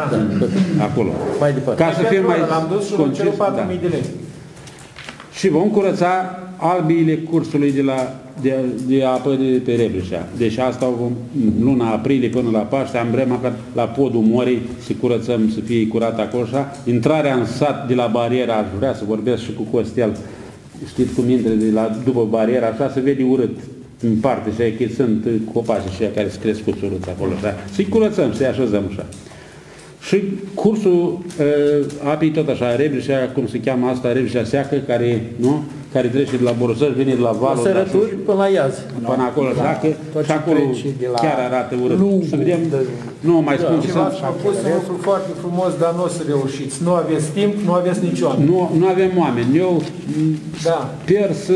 acolo. Mai departe. Ca să fim mai concis, 4.000 de lei. Și vom curăța albiile cursului de apă de pe Rebrișa. Deci asta luna aprilie până la Paște, am vrem la podul Morii să curățăm, să fie curat acolo așa. Intrarea în sat de la bariera, aș vrea să vorbesc și cu Costel, știți cum intre de la, după bariera, așa se vede urât în parte, și că sunt copaci și care se cresc cu suruți acolo, așa. Să-i curățăm, să-i așezăm așa. Și cursul apei tot așa, Rebrișa, cum se cheamă asta, Rebrișa seacă, care trece de la Borosări, vine de la valul. Sărături până la Iaz. Până acolo, dacă, și acolo chiar arată urât. Să vedem, nu mai spun ce sunt. V-ați propus un lucru foarte frumos, dar nu o să reușiți. Nu aveți timp, nu aveți nici oameni. Nu avem oameni. Eu sper să...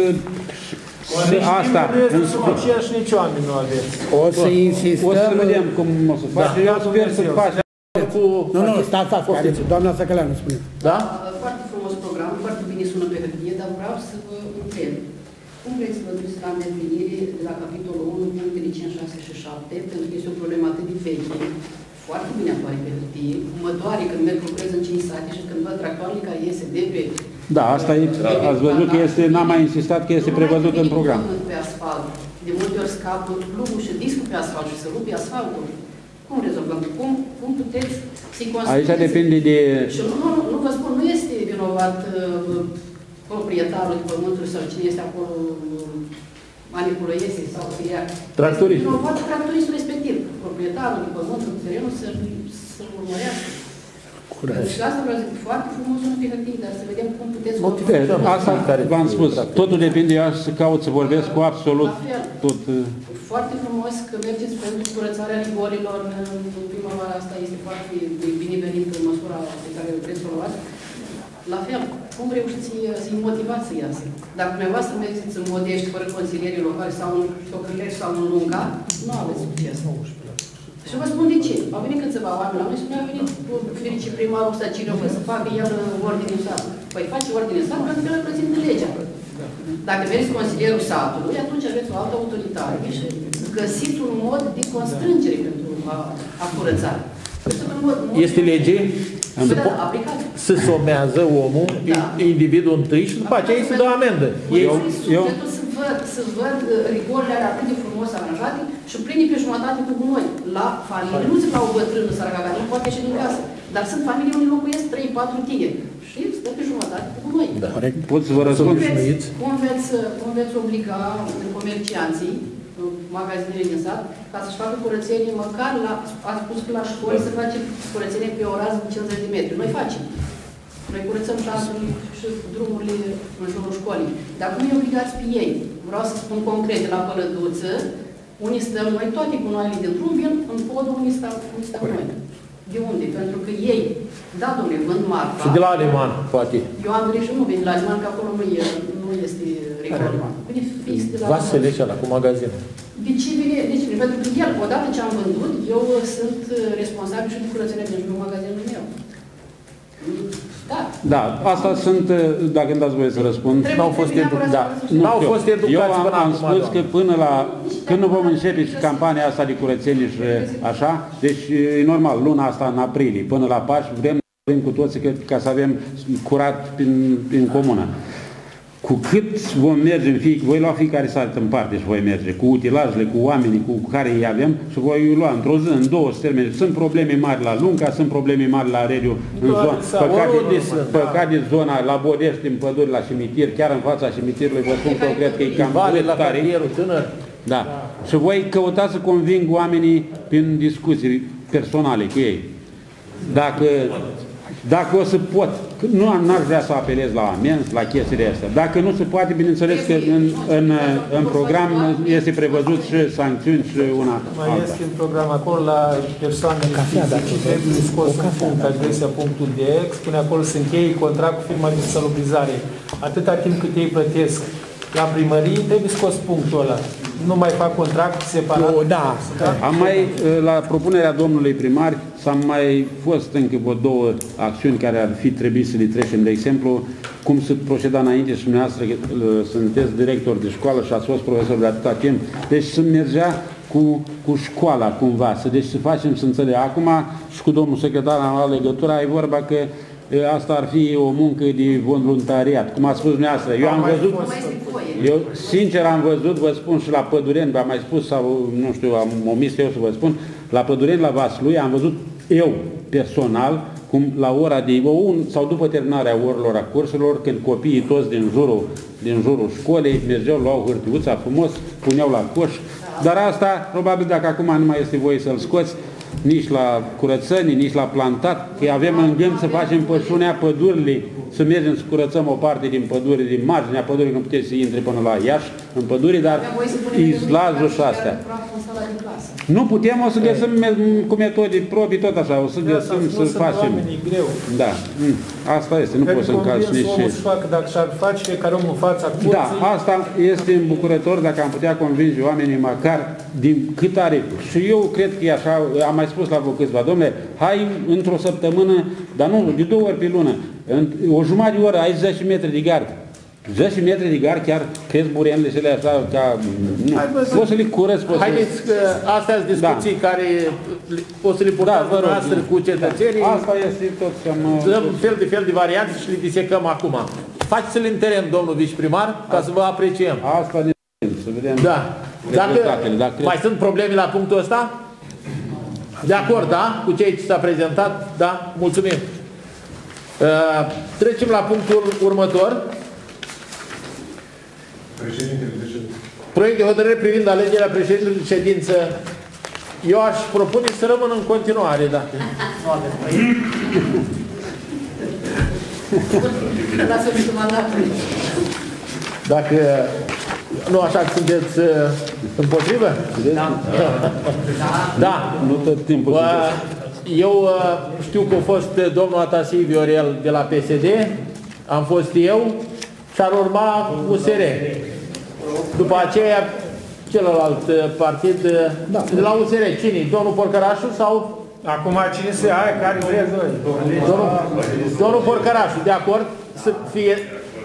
Și asta, aceeași nici oameni nu aveți. O să insistăm. O să vedem cum o să faci. Eu sper să faci. Nu, stați, doamna Săcăleanu, spune. Da? Foarte frumos program, foarte bine sună pe hârtie, dar vreau să vă întreb. Cum vreți să vă duceți la îndeplinire de la capitolul 1, punctele 5, 6 și 7, pentru că este o problemă atât de veche, foarte bine apare pe hârtie, mă doare când merg lucrez în 5 sate și când văd tractoarele care iese de pe... Da, asta e, ați văzut că este, n-am mai insistat că este prevăzut în program. Pe asfalt. De multe ori scapă plumul și discul pe asfalt și să rupe asfaltul. Cum rezolvăm? Cum puteți să-i construiți? Aici depinde de... Și nu vă spun, nu este vinovat proprietarul de pământului sau cine este acolo manipulă sau ia. Tractoristul. Vinovat tractoristul respectiv. Proprietarul de pământului, terenul să-l urmărească. Deci asta vreau să zic, foarte frumos sună pe hârtie, dar să vedem cum puteți... Asta v-am spus, totul depinde, eu aș să caut să vorbesc cu absolut tot... Foarte frumos că mergeți pentru curățarea rigorilor în primăvara asta, este foarte binevenit în măsura pe care vreți să o luați. La fel, cum reușiți să-i motivați să iasă? Dacă dumneavoastră mergeți în Modești, fără consilierii locali sau în Tocălești sau în Lunga, nu aveți succes. Și vă spun de ce. Au venit câțiva oameni la noi și mi-a venit fericit primarul ăsta Cireofă să facă el ordine în sat. Păi face ordine în sat pentru că el reprezintă legea. Dacă veniți consilierul satului, atunci aveți o altă autoritate și găsiți un mod de constrângere pentru a curăța. Este lege? Se somează omul, individul întâi și după aceea îi se dă amendă. Să văd rigorile alea atât de frumos aranjate și pline pe jumătate cu gunoi. La familie, nu se la o bătrână săracă, care nu poate ieși din casă, dar sunt familii unde locuiesc 3-4 tineri și stă pe jumătate cu gunoi. Da. Pot să vă răspund? Cum veți obliga comercianții, magazinele din sat, ca să-și facă curățenie, măcar ați spus că la școli se face curățenie pe o rază de 50 de metri. Noi facem. Noi curățăm și drumurile în jurul școlii. Dar cum îi obligați pe ei? Vreau să spun concret, la Pălăduță, unii stăm noi, toate gunoaiele din drum vin în podul unii stăm noi. De unde? Pentru că ei, da, domnule, vând marfa. Și de la Aliman, poate. Eu am grijă, nu vin de la Aliman, că acolo nu este regulă. Vine fix de la Vasile ăla, cu magazin. De ce vine? Pentru că el, odată ce am vândut, eu sunt responsabil și de curățenia din jurul magazinului meu. Da, asta sunt, dacă îmi dați voie să răspund. N-au fost educați. Eu am spus că până la, când nu vom începe și campania asta de curățenie și așa, deci e normal, luna asta în aprilie, până la Paști, vrem cu toții ca să avem curat în comună. Cu cât vom merge, voi lua fiecare sat în parte și voi merge, cu utilajele, cu oamenii cu care îi avem și voi lua într-o zi, în 2 termene. Sunt probleme mari la Lunca, sunt probleme mari la Rediu, în zona, păcat de zona, la Bodești, în păduri, la cimitir, chiar în fața cimitirului, vă spun că eu cred că e cam tare. Da. Și voi căutați să conving oamenii prin discuții personale cu ei. Dacă o să pot, n-aș vrea să apelez la amenzi, la chestiile astea. Dacă nu se poate, bineînțeles că în program este prevăzut și sancțiuni și una mai alta. Este în program acolo la persoanele fizice, trebuie scos un punct, adresia.de, spune acolo să încheie contract cu firma de salubrizare. Atâta timp cât ei plătesc la primărie, trebuie scos punctul ăla. Nu mai fac contract separat. Am mai, la propunerea domnului primar, s-a mai fost încă 2 acțiuni care ar fi trebuit să le trecem. De exemplu, cum să proceda înainte și dumneavoastră sunteți director de școală și ați fost profesor de atâta timp. Deci să mergea cu școala cumva, deci să facem să înțeleg. Acum și cu domnul secretar am luat legătura, e vorba că asta ar fi o muncă de voluntariat, cum a spus dumneavoastră. Eu am văzut, eu sincer am văzut, vă spun și la Pădureni, v-am mai spus sau nu știu, am omis eu să vă spun, la Pădureni, la Vaslui, am văzut eu personal cum la ora de sau după terminarea orelor a cursurilor, când copiii toți din jurul școlii mergeau, luau hârtiuța frumos, puneau la coș, dar asta probabil dacă acum nu mai este voie să-l scoți, nici la curățenie, nici la plantat, că avem în gând să facem pășunea pădurile, să mergem să curățăm o parte din pădure, din marginea pădurii, nu puteți să intre până la Iași, în pădure, dar izlazul și astea. Nu putem, o să găsim cu metode proprii, tot așa, o să găsim să facem. Greu. Da, asta este, nu poți să încalci nici ce. Dacă și-ar face fiecare om în fața curții. Da, asta este îmbucurător dacă am putea convinge oamenii măcar din cât are. Și eu cred că e așa, am mai spus la vă câțiva, domnule, hai într-o săptămână, dar nu, de 2 ori pe lună, o jumătate de oră, ai 10 metri de gard. 10 metri de gard, chiar crezi burenele cele așa, ca... Nu, poți să le curăți, haideți că astea sunt discuții care poți să le purtați noastră cu cetățenii. Asta este tot ce am... Dăm fel de variante și le disecăm acum. Faceți-l în teren, domnul viceprimar, ca să vă apreciem. Asta să vedem. Da. Mai sunt probleme la punctul ăsta? De acord, da? Cu ceea ce s-a prezentat? Da? Mulțumim. Trecem la punctul următor. Proiect de hotărâre privind alegerea președintelui de ședință. Eu aș propune să rămână în continuare, dacă... Nu avem proiect. La sfârșitul mandatului. Dacă nu așa că sunteți împotrivă? Da. Da. Nu tot timpul. Eu știu că a fost domnul Atasie Viorel de la PSD, am fost eu și ar urma USR. După aceea, celălalt partid de la USR. Cine? Domnul Porcărașu sau... Acum cine se aia, care vreți noi? Domnul Porcărașu, de acord să fie...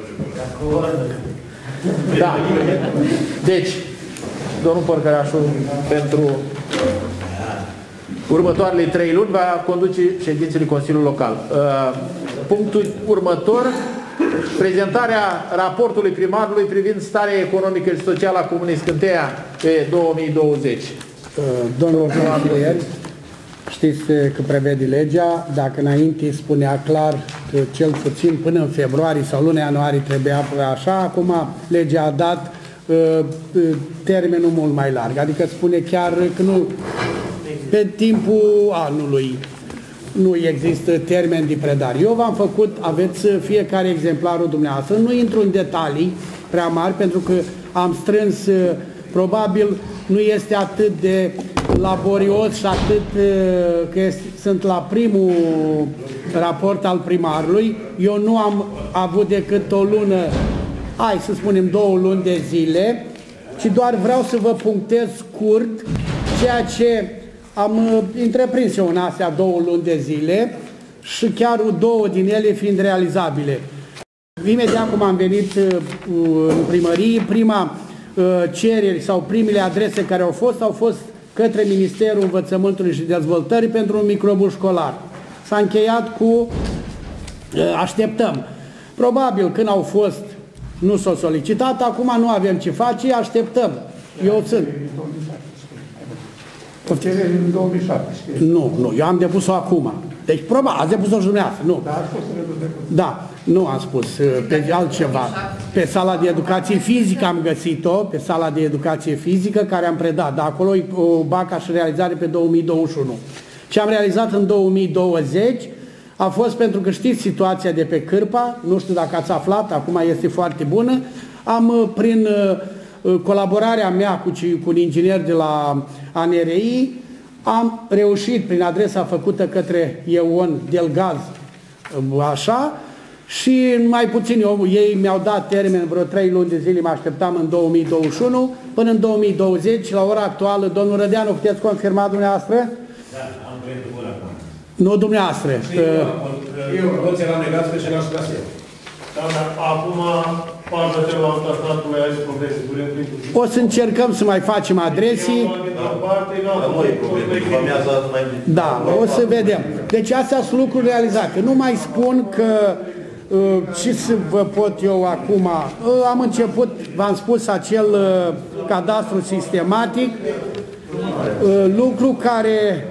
Da. Deci, domnul Porcărașu pentru următoarele 3 luni va conduce ședințele Consiliului Local. Punctul următor, prezentarea raportului primarului privind starea economică și socială a Comunei Scânteia pe 2020. Domnul consilier, știți că prevede legea, dacă înainte spunea clar că cel puțin până în februarie sau luna ianuarie trebuia așa, acum legea a dat termenul mult mai larg, adică spune chiar că nu pe timpul anului nu există termen de predare. Eu v-am făcut, aveți fiecare exemplarul dumneavoastră, nu intru în detalii prea mari pentru că am strâns, probabil nu este atât de laborios și atât că sunt la primul raport al primarului. Eu nu am avut decât o lună, hai să spunem 2 luni de zile, ci doar vreau să vă punctez scurt ceea ce am întreprins eu în astea 2 luni de zile și chiar 2 din ele fiind realizabile. Imediat cum am venit în primărie, prima cereri sau primele adrese care au fost către Ministerul Învățământului și Dezvoltării pentru un microbus școlar. S-a încheiat cu așteptăm. Probabil când au fost, nu s-au solicitat, acum nu avem ce face, așteptăm. Eu sunt. O cerere în 2017. Nu, eu am depus-o acum. Deci, probabil, ați depus-o și dumneavoastră, nu. Da, a spus da, nu am spus, pe altceva. Pe sala de educație fizică am găsit-o, pe sala de educație fizică care am predat, dar acolo e o baca și realizare pe 2021. Ce am realizat în 2020 a fost pentru că știți situația de pe Cârpa, nu știu dacă ați aflat, acum este foarte bună, am prin colaborarea mea cu un inginer de la ANRI, am reușit prin adresa făcută către Ion Delgaz, așa, și mai puțin ei mi-au dat termen vreo 3 luni de zile, mă așteptam în 2021, până în 2020, la ora actuală, domnul Rădeanu, puteți confirma dumneavoastră? Da, am proiectul bun acum. Nu dumneavoastră. Eu, toți eram legați pe și n-aș eu. Da, dar acum, partea celălaltă statului, ai progrese cu o să încercăm să mai facem adresii. Da, o să vedem. Deci astea sunt lucruri realizate. Nu mai spun că ce să vă pot eu acum. Am început, v-am spus, acel cadastru sistematic, lucru care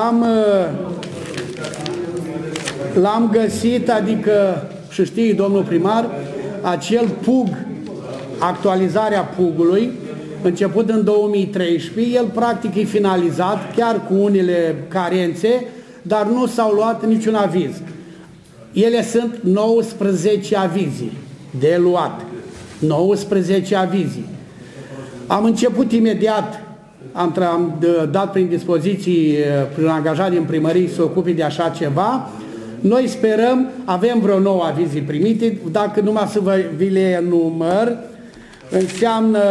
l-am găsit, adică, și știi, domnul primar, acel PUG, actualizarea PUG-ului, început în 2013, el practic e finalizat, chiar cu unele carențe, dar nu s-au luat niciun aviz. Ele sunt 19 avizii de luat. 19 avizii. Am început imediat, am dat prin dispoziții, prin angajat din primărie să ocupe de așa ceva. Noi sperăm, avem vreo 9 avizii primite, dacă numai să vi le număr, înseamnă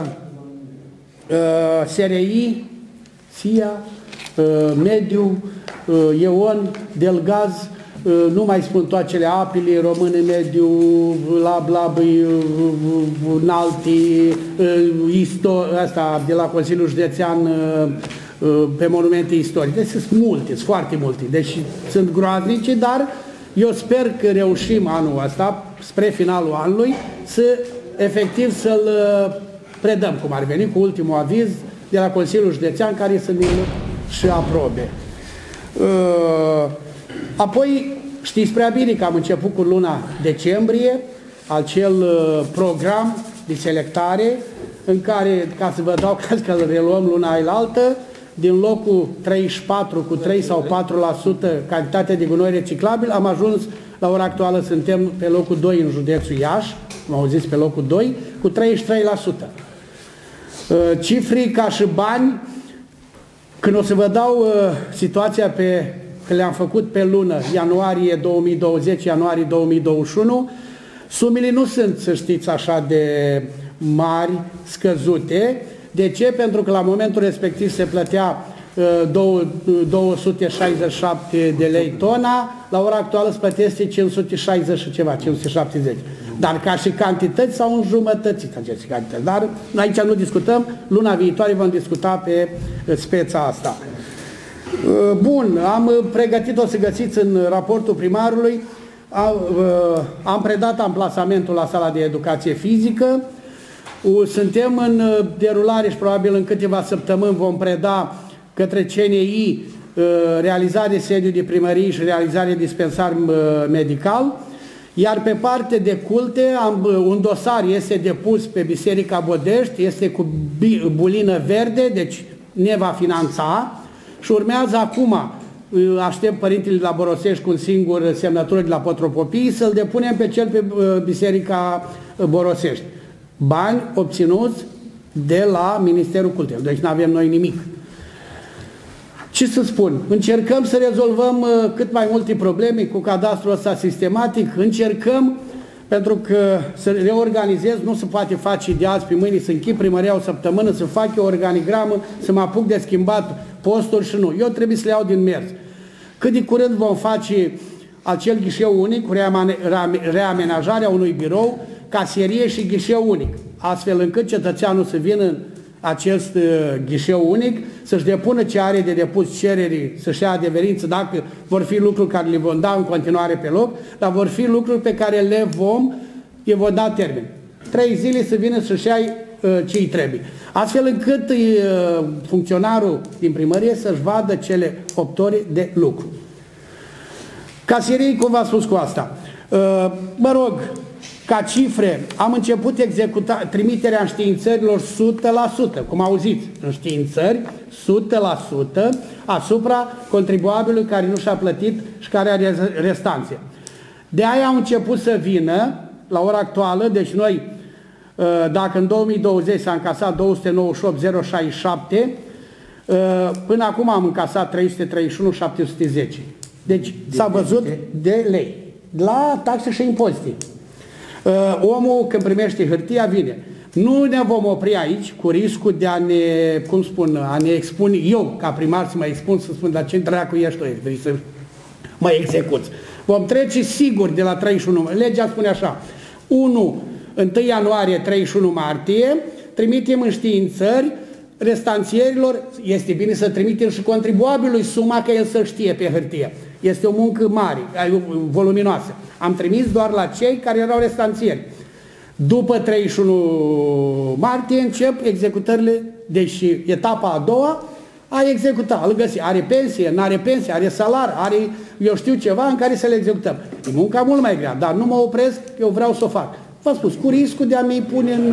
SRI, SIA, Mediu, Ion, Delgaz, nu mai spun toate cele apele, Române, Mediu, Lablab, Nalti, asta de la Consiliul Județean pe monumente istorice. Deci sunt multe, sunt foarte multe. Deci sunt groaznice, dar eu sper că reușim anul ăsta, spre finalul anului, să efectiv să-l predăm, cum ar veni, cu ultimul aviz de la Consiliul Județean, care să ne și aprobe. Apoi, știți prea bine că am început cu luna decembrie acel program de selectare în care, ca să vă dau caz că îl reluăm luna ailaltă, din locul 34 cu 3 sau 4% cantitate de gunoi reciclabil, am ajuns, la ora actuală suntem pe locul 2 în județul Iași, am auzit pe locul 2, cu 33%. Cifri ca și bani, când o să vă dau situația că le-am făcut pe lună, ianuarie 2020, ianuarie 2021, sumele nu sunt, să știți, așa de mari, scăzute. De ce? Pentru că la momentul respectiv se plătea 267 de lei tona, la ora actuală se plătește 560 și ceva, 570. Dar ca și cantități s-au înjumătățit aceste cantități. Dar aici nu discutăm, luna viitoare vom discuta pe speța asta. Bun, am pregătit, o să găsiți în raportul primarului, am predat amplasamentul la sala de educație fizică, suntem în derulare și probabil în câteva săptămâni vom preda către CNI realizare sediu de primărie și realizare dispensar medical, iar pe parte de culte un dosar este depus pe Biserica Bodești, este cu bulină verde, deci ne va finanța și urmează acum, aștept părintele de la Borosești cu un singur semnătură de la Potropopii, să-l depunem pe cel pe Biserica Borosești. Bani obținuți de la Ministerul Cultelor, deci nu avem noi nimic. Ce să spun? Încercăm să rezolvăm cât mai multe probleme cu cadastrul ăsta sistematic, încercăm, pentru că să reorganizez, nu se poate face de azi pe mâine, să închid primăria o săptămână, să fac o organigramă, să mă apuc de schimbat posturi și nu. Eu trebuie să le iau din mers. Cât de curând vom face acel ghișeu unic, cu reamenajarea unui birou, casierie și ghișeu unic, astfel încât cetățeanul să vină în acest ghișeu unic, să-și depună ce are de depus cereri, să-și ia adeverință, dacă vor fi lucruri care le vom da în continuare pe loc, dar vor fi lucruri pe care le vom da termen. 3 zile să vină să-și ia ce îi trebuie. Astfel încât funcționarul din primărie să-și vadă cele 8 ore de lucru. Casierii, cum v-am spus cu asta? Mă rog, ca cifre, am început trimiterea înștiințărilor 100%, cum auziți, înștiințări 100% asupra contribuabilului care nu și-a plătit și care are restanțe. De aia au început să vină, la ora actuală, deci noi, dacă în 2020 s-a încasat 298,067, până acum am încasat 331,710. Deci s-a văzut de lei, la taxe și impozite. Omul când primește hârtia vine. Nu ne vom opri aici cu riscul de a ne, a ne expune, eu ca primar să mă expun, să spun, dar ce dracu ești tu, vrei să mă execuți. Vom trece sigur de la 31, legea spune așa, 1 ianuarie, 31 martie, trimitem înștiințări restanțierilor, este bine să trimitem și contribuabilului suma ca el să știe pe hârtie. Este o muncă mare, voluminoasă. Am trimis doar la cei care erau restanțieri. După 31 martie încep executările, deci etapa a doua, a executa, îl găsi. Are pensie, nu are pensie, are salar, are, eu știu ceva în care să le executăm. E munca mult mai grea, dar nu mă opresc, eu vreau să o fac. V-am spus, cu riscul de a mi pune în...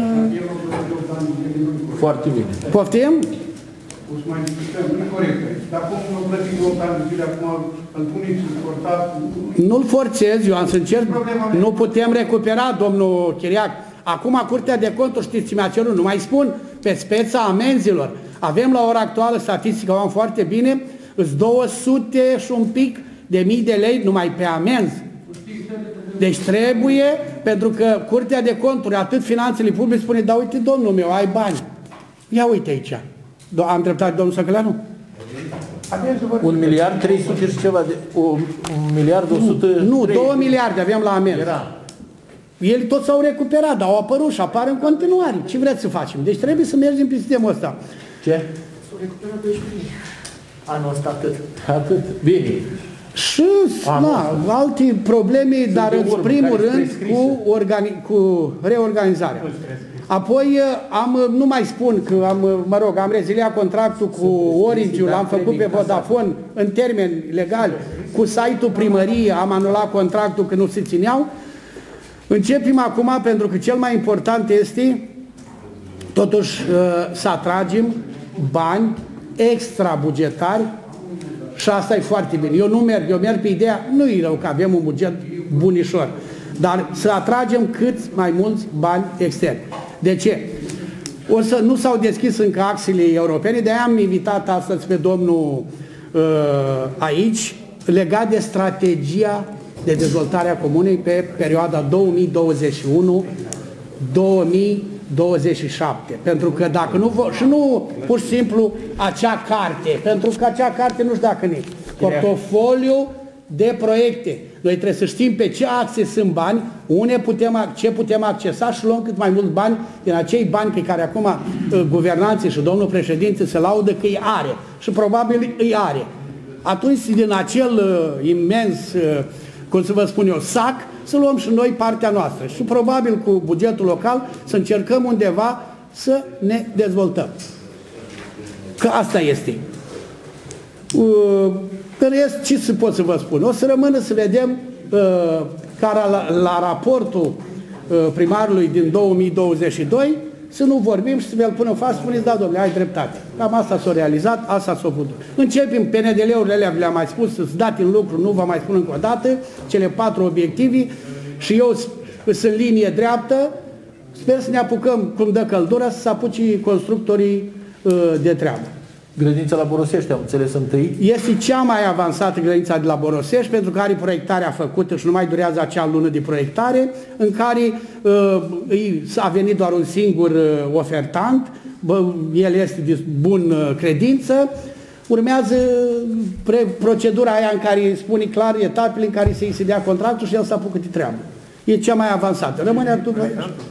Foarte bine. Poftim? O să mai discutăm, nu corect. Dacă omul nu plătit 8 ani de zile, acum îl puneți forțat... Nu-l forțez, eu am să încerc. Nu putem recupera, domnul Chiriac. Acum, Curtea de Conturi, știți, mi-a cerut, nu mai spun, pe speța amenzilor. Avem la ora actuală, statistică, o am foarte bine, îs 200 și un pic de mii de lei numai pe amenzi. Deci trebuie, pentru că Curtea de Conturi, atât finanțele publice, spune, da uite, domnul meu, ai bani. Ia uite aici. Am dreptate, domnul Săcăleanu? 1 miliard 300 și ceva de... 1 miliard 100... Nu, 2 miliarde aveam la amenzi. Ele toți s-au recuperat, dar au apărut și apar în continuare. Ce vreți să facem? Deci trebuie să mergem pe sistemul ăsta. Ce? S-au recuperat 12 mii. Anul ăsta atât. Atât. Bine. Și alte probleme, dar în primul rând cu reorganizarea. Apoi nu mai spun că am reziliat contractul cu Orange, l-am făcut pe Vodafone în termeni legali, cu site-ul primăriei am anulat contractul că nu se țineau. Începem acum pentru că cel mai important este totuși să atragem bani extra bugetari și asta e foarte bine. Eu merg pe ideea, nu e rău că avem un buget bunișor, dar să atragem cât mai mulți bani externi. De ce? Nu s-au deschis încă axele europene, de-aia am invitat astăzi pe domnul aici, legat de strategia de dezvoltare a comunei pe perioada 2021-2027. Pentru că dacă nu, și nu pur și simplu acea carte, pentru că acea carte nu știu dacă ne portofoliu de proiecte. Noi trebuie să știm pe ce axe sunt bani, ce putem accesa și luăm cât mai mulți bani din acei bani pe care acum guvernanții și domnul președinte se laudă că îi are. Și probabil îi are. Atunci din acel imens, cum să vă spun eu, sac, să luăm și noi partea noastră. Și probabil cu bugetul local să încercăm undeva să ne dezvoltăm. Că asta este. În rest, ce să pot să vă spun? O să rămână să vedem care la raportul primarului din 2022, să nu vorbim și să ne-l punem în față, spuneți, da, domnule, ai dreptate. Cam asta s-a realizat, asta s-a putut. Începem PNDL-urile alea, le-am mai spus, să-ți dat în lucru, nu vă mai spun încă o dată, cele 4 obiective și eu sunt în linie dreaptă, sper să ne apucăm, cum dă căldura, să se apuce constructorii de treabă. Grădința la Borosești, am înțeles întâi? Este cea mai avansată grădința de la Borosești, pentru că are proiectarea făcută și nu mai durează acea lună de proiectare, în care a venit doar un singur ofertant, el este de bun credință, urmează procedura aia în care spune clar etapele în care se dea contractul și el s-a apucat de treabă. E cea mai avansată. Rămâne după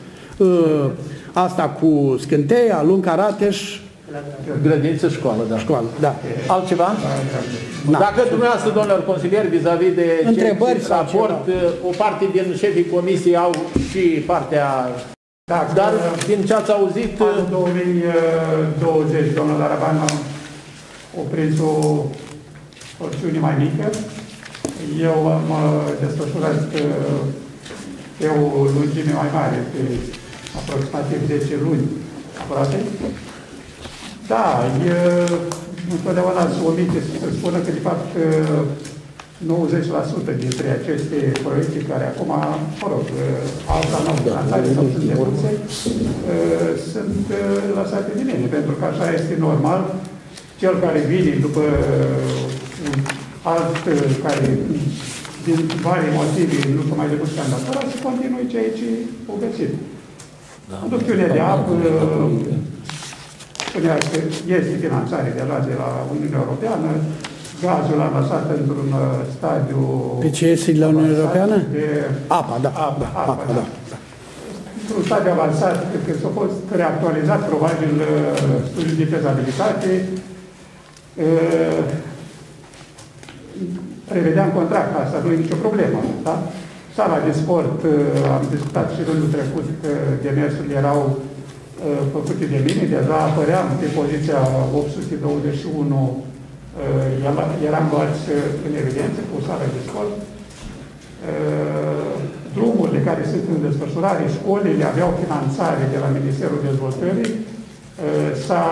asta cu Scânteia, Lunca Rateș, grădință, școală, da. Școală, da. Altceva? Da. Dacă dumneavoastră, domnilor consilieri, vis-a-vis de întrebări raport, o parte din șefii comisiei au și partea... Da, dar din ce ați auzit... Anul 2020, domnul Daraban a prins o porțiune mai mică. Eu am desfășurat pe o lungime mai mare, pe aproximativ 10 luni. Da, întotdeauna se omite să spună că, de fapt, 90% dintre aceste proiecte care acum, mă rog, alta nu finanțare sau sunt depuse, sunt lăsate din mine, pentru că așa este normal. Cel care vine după un alt care, din vari motive, nu s-a mai depus candidatura, să continue ceea ce au găsit. Conducțiunile de apă, spunea că este finanțare deja de la Uniunea Europeană, gazul l-am lăsat într-un stadiu... Pe ce este de la Uniunea Europeană? Apa, da. Apa, da. Într-un stadiu avansat, cred că s-a fost reactualizat, probabil, studiul de fezabilitate. Prevedeam contract, asta nu e nicio problemă, da? Sala de sport, am discutat și rândul trecut că demersurile erau făcute de mine, deja apăream pe poziția 821, eram luați în evidență cu sala de sport. Drumurile care sunt în desfășurare, școlile aveau finanțare de la Ministerul Dezvoltării, s-a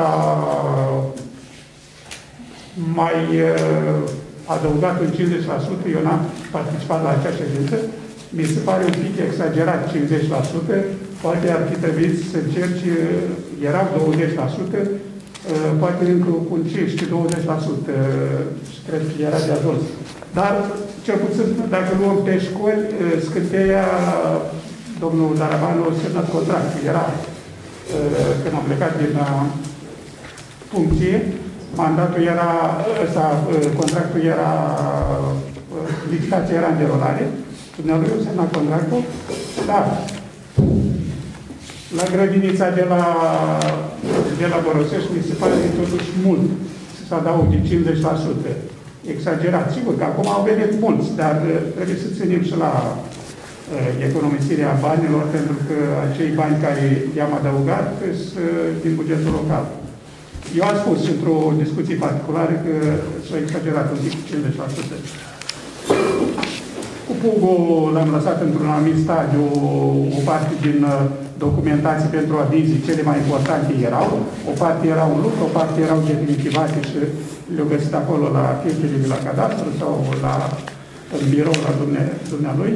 mai adăugat un 50%, eu n-am participat la acea ședință, mi se pare un pic exagerat 50%, poate ar fi trebuit să încerci, era 20%, poate încă cu un 5 și 20%, și cred că era de ajuns. Dar, cel puțin, dacă luăm pe școli, Scânteia, domnul Darabanu a semnat contractul, era, când am plecat din funcție, mandatul era, contractul era, licitația era în derulare, dumneavoastră eu semnat contractul, dar la grădinița de la Borosești mi se pare totuși mult să adaug de 50%. exagerat. Sigur că acum au venit mulți, dar trebuie să ținem și la economisirea banilor, pentru că acei bani care i-am adăugat sunt din bugetul local. Eu am spus într-o discuție particulară că s-a exagerat un pic 50%. Cu PUG-ul l-am lăsat într-un anumit stadiu, o parte din documentații pentru avizii, cele mai importante erau, o parte erau în lucru, o parte erau definitivate și le-au găsit acolo la chestiile de la cadastru sau în birou la dumnealui.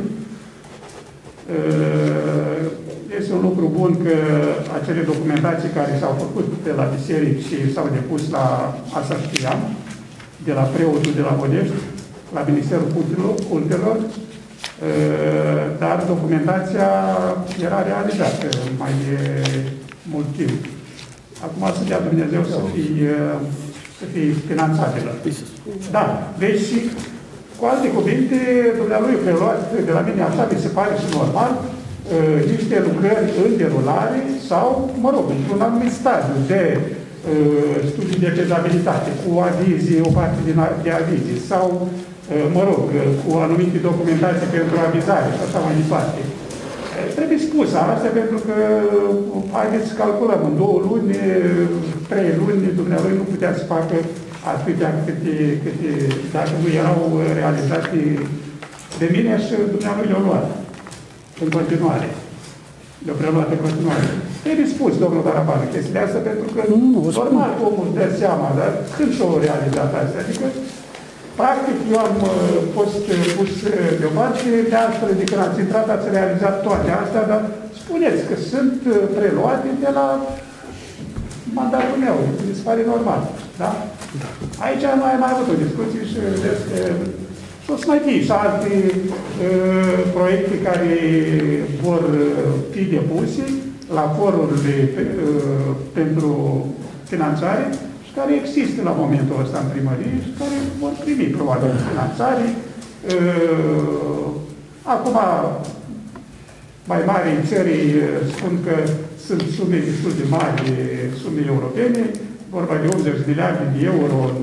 Este un lucru bun că acele documentații care s-au făcut de la biserici și s-au depus la, asta știam, de la preotul de la Bodești, la Ministerul Cultelor, dar documentația era realizată mai de mult timp. Acum să dea Dumnezeu să fie finanțabilă. Da, deci, cu alte cuvinte, dumnealui preluat de la mine, așa mi se pare și normal, niște lucrări în derulare sau, mă rog, într-un anumit stadiu de studii de fezabilitate, cu avizii, o parte de avizii, sau, mă rog, cu anumite documentații pentru avizare și așa mai departe. Trebuie spusă asta pentru că, haideți să calculăm, în 2 luni, 3 luni, dumnealui nu putea să facă atâtea câte dacă nu erau realizate de mine și dumnealui le-au luat în continuare. Le-au preluat în continuare. Trebuie spus, domnul Darabană, chestiile astea, pentru că normal că omul dă seama, dar când și-au realizat astea? Adică, practic, eu am fost pus deoparte, de altfel, de când ați intrat, ați realizat toate astea, dar spuneți că sunt preluate de la mandatul meu. Mi se pare normal. Da? Da. Aici noi am mai avut o discuție și o să mai fie și alte proiecte care vor fi depuse la forurile pentru finanțare și care există la momentul ăsta în primărie și care vor primi probabil finanțare. Acum, mai mari în țării spun că sunt sume destul de mari, sume europene, vorba de 80 de miliarde de euro în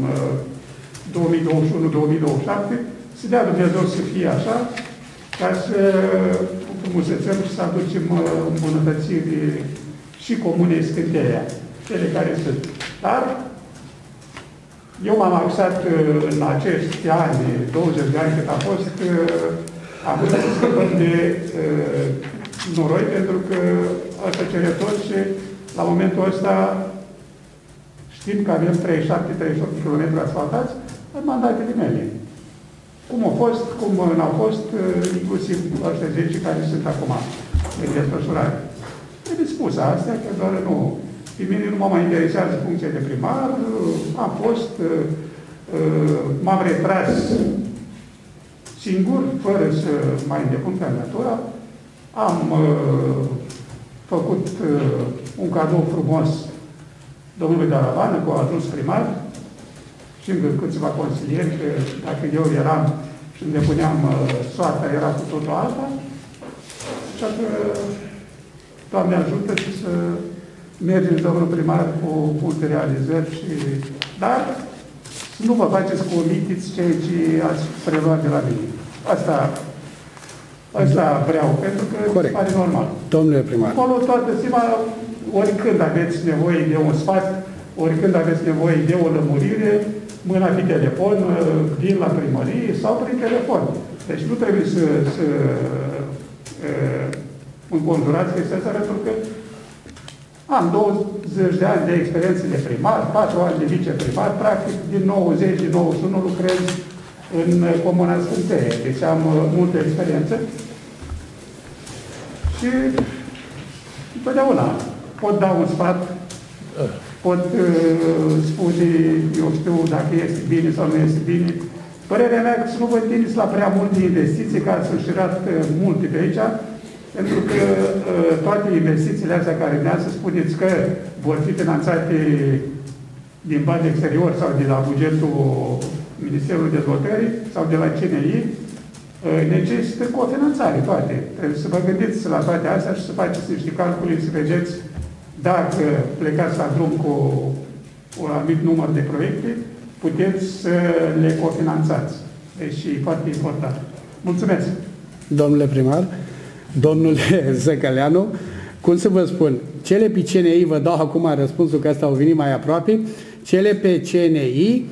2021-2027, să dea Dumnezeu să fie așa, ca să frumusețăm și să aducem îmbunătățiri și comunei Scânteia, cele care sunt. Dar eu m-am axat în acești ani, 20 de ani cât a fost, am putut să scăpăm de noroi, pentru că asta cere tot și la momentul ăsta știm că avem 37-38 km asfaltați în mandatele mele. Cum au fost, cum n-au fost, inclusiv ăștia 10 care sunt acum în desfășurare. Trebuie spus asta, că doar nu. Pe mine nu mă mai interesează funcția de primar, am fost, m-am retras singur, fără să mai îndepun candidatura. Am făcut un cadou frumos domnului Darabană, cu ajuns primar, și încă câțiva consilieri, că dacă eu eram și îndepuneam soarta, era cu totul alta. Așa că Doamne ajută și să mergeți, domnul primar, cu multe realizări, dar nu vă faceți cu omitiți ceea ce ați preluat de la mine. Asta vreau, pentru că mi pare normal. Domnule primar. Acolo toată ziua, oricând aveți nevoie de un sfat, oricând aveți nevoie de o lămurire, mâna pe telefon, vin la primărie sau prin telefon. Deci nu trebuie să înconjurați chestia asta, pentru că am 20 de ani de experiență de primar, 4 ani de viceprimar, practic din 90, din 91 lucrez în Comuna Scânteie. Deci am multă experiență și întotdeauna pot da un sfat, pot spune, eu știu, dacă este bine sau nu este bine. Părerea mea că să nu vă întindeți la prea multe investiții, că ați înșirat multe pe aici, pentru că toate investițiile astea care vreau să spuneți că vor fi finanțate din bani exterior sau de la bugetul Ministerului Dezvoltării sau de la CNI, necesită cofinanțare toate. Trebuie să vă gândiți la toate astea și să faceți niște calcule, să vedeți dacă plecați la drum cu un anumit număr de proiecte, puteți să le cofinanțați. Deci e foarte important. Mulțumesc! Domnule primar, domnule Zăcăleanu, cum să vă spun, cele pe CNI, vă dau acum răspunsul că asta au venit mai aproape, cele pe CNI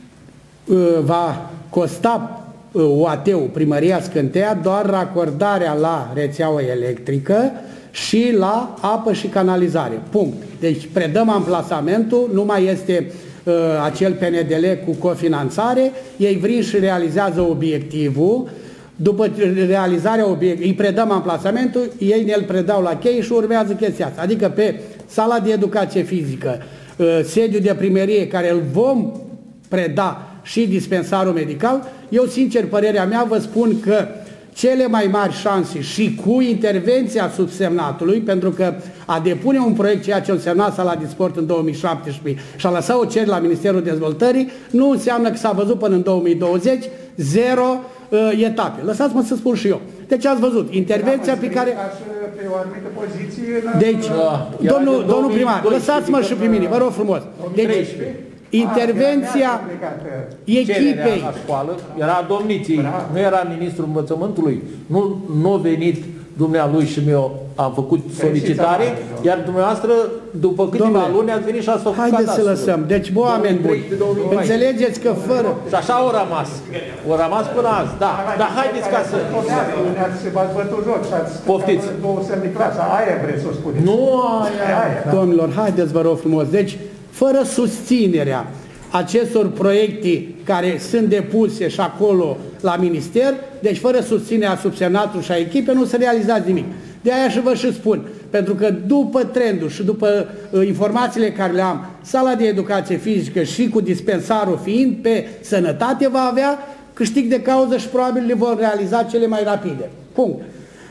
va costa UAT-ul, Primăria Scânteia, doar racordarea la rețeaua electrică și la apă și canalizare. Punct. Deci predăm amplasamentul, nu mai este acel PNDL cu cofinanțare, ei vin și realizează obiectivul, după realizarea obiectivului, îi predăm amplasamentul, ei ne-l predau la cheie și urmează chestia asta. Adică pe sala de educație fizică, sediul de primărie care îl vom preda și dispensarul medical, eu sincer, părerea mea, vă spun că cele mai mari șanse și cu intervenția subsemnatului, pentru că a depune un proiect, ceea ce însemna Sala de Sport în 2017 și a lăsat o cerere la Ministerul Dezvoltării, nu înseamnă că s-a văzut până în 2020 0 etape. Lăsați-mă să spun și eu. Deci ați văzut, intervenția pe care... Pe o anumită poziție... Deci, domnul primar, lăsați-mă și pe mine, vă rog frumos. Deci, intervenția echipei... La școală era domniții, nu era ministrul învățământului, nu a venit dumnealui și am făcut solicitare, iar dumneavoastră, după câteva luni, ați venit și ați făcut haideți să lăsăm. Deci, oameni buni, înțelegeți că fără... Și așa au rămas. Au rămas până azi, da. Dar haideți ca să... V-ați bătut joc și ați... Poftiți. Două semn de clasă. Aia vreți să o spuneți. Nu aia. Domnilor, haideți, vă rog frumos. Deci, fără susținerea acestor proiecte care sunt depuse și acolo la minister, deci fără susținerea subsemnatului și a echipei nu se realizează nimic. De aia și vă și spun, pentru că după trendul și după informațiile care le am, sala de educație fizică și cu dispensarul fiind pe sănătate va avea câștig de cauză și probabil le vor realiza cele mai rapide. Punct.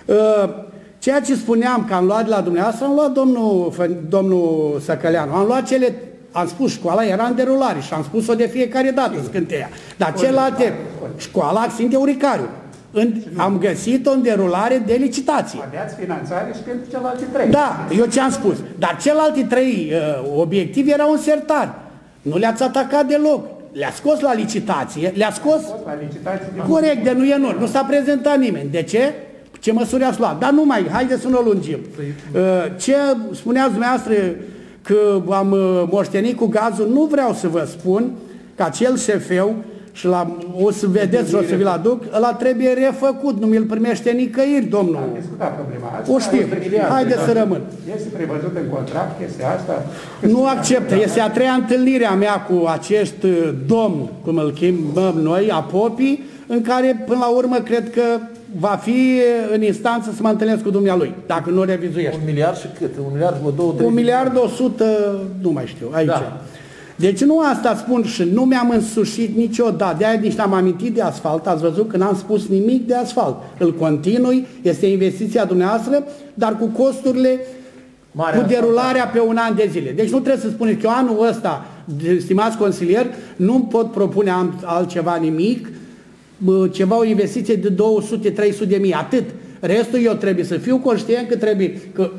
Ceea ce spuneam că am luat de la dumneavoastră, am luat domnul Săcăleanu, am luat cele... Am spus, școala era în derulare și am spus-o de fiecare dată, Scânteia. Dar celelalte, școala Axinte Uricariu, am găsit-o în derulare de licitație. Aveați finanțare și pentru celelalte 3. Da, eu ce am spus. Dar celelalte 3 obiective erau în sertari. Nu le-ați atacat deloc. Le-a scos la licitație, le-a scos... Corect, de nu e nor. Nu s-a prezentat nimeni. De ce? Ce măsuri ați luat? Dar nu mai, haideți să nu o lungim. Ce spuneați dumneavoastră că am moștenit cu gazul, nu vreau să vă spun că acel șefeu, și o să vedeți și o să vi-l aduc, ăla trebuie refăcut, nu mi-l primește nicăieri, domnul. Am discutat problema asta. O știm, haideți să rămân. Este prevăzut în contract chestia asta? Nu acceptă, este a 3-a întâlnire a mea cu acest domn, cum îl chemăm noi, Apopii, în care până la urmă cred că va fi în instanță să mă întâlnesc cu dumnealui, dacă nu revizuiește. 1 miliard și cât? 1 miliard cu 2 1 miliard 100, nu mai știu, aici. Da. Deci nu asta spun și nu mi-am însușit niciodată, de-aia nici n-am amintit de asfalt, ați văzut că n-am spus nimic de asfalt. Îl continui, este investiția dumneavoastră, dar cu costurile, cu derularea pe un an de zile. Deci nu trebuie să spuneți că anul ăsta, stimați consilieri, nu pot propune altceva nimic, ceva o investiție de 200-300 de mii, atât. Restul eu trebuie să fiu conștient că trebuie că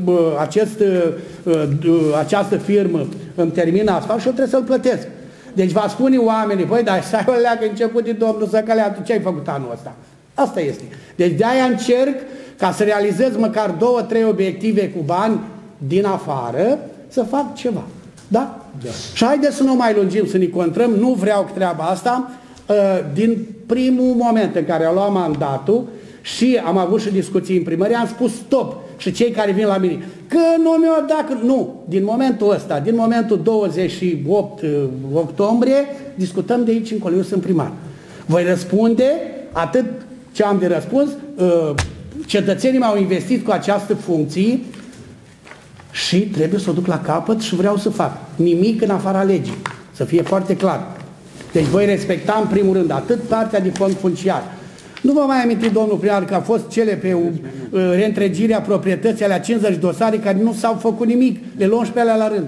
această firmă îmi termină asfalt și eu trebuie să-l plătesc. Deci va spune oamenii, păi, dar stai o leagă început din domnul Săcăleanu, tu ce ai făcut anul ăsta? Asta este. Deci de-aia încerc ca să realizez măcar 2-3 obiective cu bani din afară, să fac ceva. Da? Da. Și haideți să nu mai lungim, să ne contrăm, nu vreau treaba asta. Din primul moment în care am luat mandatul și am avut și discuții în primărie, am spus stop. Și cei care vin la mine, că nu mi-o dat, nu, din momentul ăsta, din momentul 28 octombrie, discutăm de aici încolo, eu sunt primar. Voi răspunde atât ce am de răspuns, cetățenii m-au investit cu această funcție și trebuie să o duc la capăt și vreau să fac nimic în afara legii, să fie foarte clar. Deci voi respecta în primul rând atât partea de fond funciar. Nu vă mai aminti, domnul primar, că a fost cele pe reîntregirea proprietății alea 50 dosare care nu s-au făcut nimic, le luăm și pe alea la rând.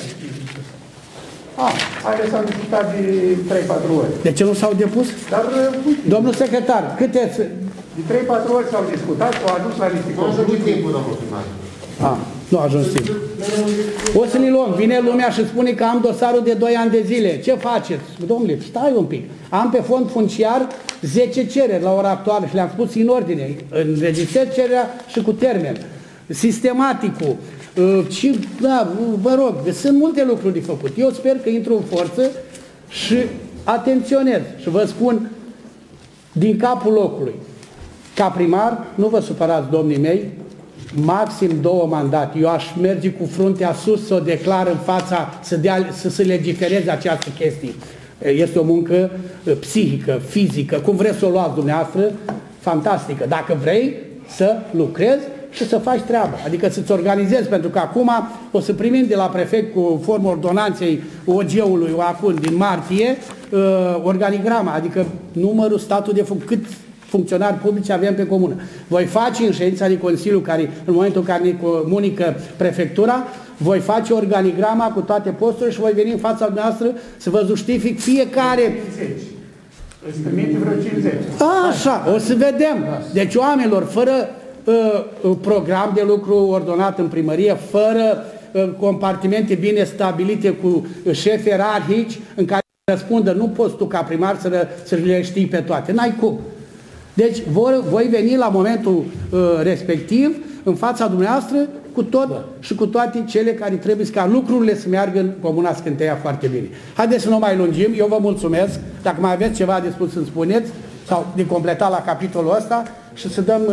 Haideți să am discutat de 3-4 ori. De ce nu s-au depus? Dar, domnul secretar, câte... De 3-4 ori s-au discutat, s-au ajuns la niște concluzii. Nu Nu a ajuns timp. O să ne luăm. Vine lumea și spune că am dosarul de 2 ani de zile. Ce faceți? Domnule, stai un pic. Am pe fond funciar 10 cereri la ora actuală și le-am spus în ordine. Înregistrez cererea și cu termen. Sistematicul. Și, da, vă rog, sunt multe lucruri de făcut. Eu sper că intru în forță și atenționez și vă spun din capul locului. Ca primar, nu vă supărați, domnii mei, maxim 2 mandate. Eu aș merge cu fruntea sus să o declar în fața, să se legifereze această chestie. Este o muncă psihică, fizică, cum vreți să o luați dumneavoastră, fantastică. Dacă vrei să lucrezi și să faci treaba, adică să-ți organizezi, pentru că acum o să primim de la prefect cu formă ordonanței OG-ului acum din martie organigrama, adică numărul, statul de cât funcționari publici avem pe comună. Voi face în ședința de Consiliu, care în momentul în care ne comunică prefectura, voi face organigrama cu toate posturile și voi veni în fața dumneavoastră să vă justific fiecare. Îți trimite vreo 50. Așa, o să vedem. Deci oamenilor, fără program de lucru ordonat în primărie, fără compartimente bine stabilite cu șefi ierarhici în care răspundă, nu poți tu ca primar să le știi pe toate. N-ai cum. Deci voi veni la momentul respectiv în fața dumneavoastră cu tot și cu toate cele care trebuie ca lucrurile să meargă în Comuna Scânteia foarte bine. Haideți să nu mai lungim, eu vă mulțumesc. Dacă mai aveți ceva de spus, să-mi spuneți, sau de completat la capitolul ăsta și să dăm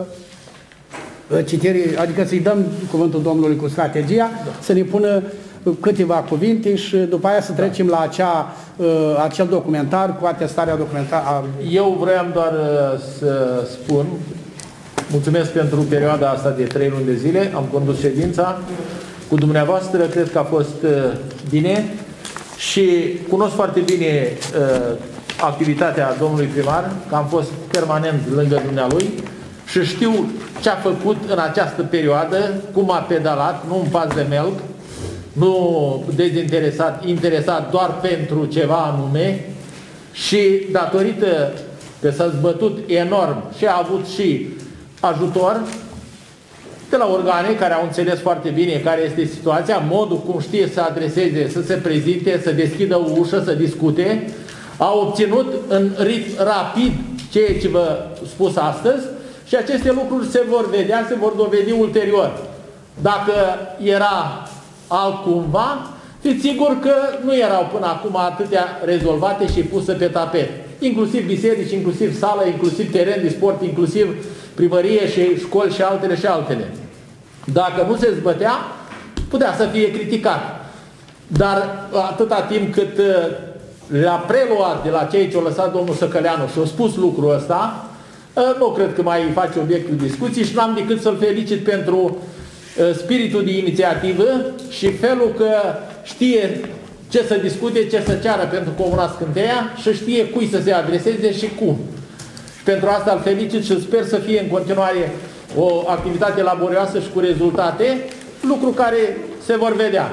citirii, adică să-i dăm cuvântul domnului cu strategia, să ne pună câteva cuvinte și după aia să trecem la acel documentar cu atestarea documentară. Eu vreau doar să spun, mulțumesc pentru perioada asta de 3 luni de zile, am condus ședința cu dumneavoastră, cred că a fost bine și cunosc foarte bine activitatea domnului primar, că am fost permanent lângă dumnealui și știu ce a făcut în această perioadă, cum a pedalat, nu un pas de melc, nu dezinteresat, interesat doar pentru ceva anume și datorită că s-a zbătut enorm și a avut și ajutor de la organe care au înțeles foarte bine care este situația, modul cum știe să adreseze, să se prezinte, să deschidă o ușă, să discute, a obținut în ritm rapid ceea ce vă spus astăzi și aceste lucruri se vor vedea, se vor dovedi ulterior. Dacă era altcumva, fiți sigur că nu erau până acum atâtea rezolvate și puse pe tapet. Inclusiv biserici, inclusiv sală, inclusiv teren de sport, inclusiv primărie și școli și altele și altele. Dacă nu se zbătea, putea să fie criticat. Dar atâta timp cât le-a preluat de la cei ce au lăsat domnul Săcăleanu și a spus lucrul ăsta, nu cred că mai face obiectul discuții și n-am decât să-l felicit pentru spiritul de inițiativă și felul că știe ce să discute, ce să ceară pentru Comuna Scânteia și știe cui să se adreseze și cum. Pentru asta îl felicit și sper să fie în continuare o activitate laborioasă și cu rezultate, lucru care se vor vedea.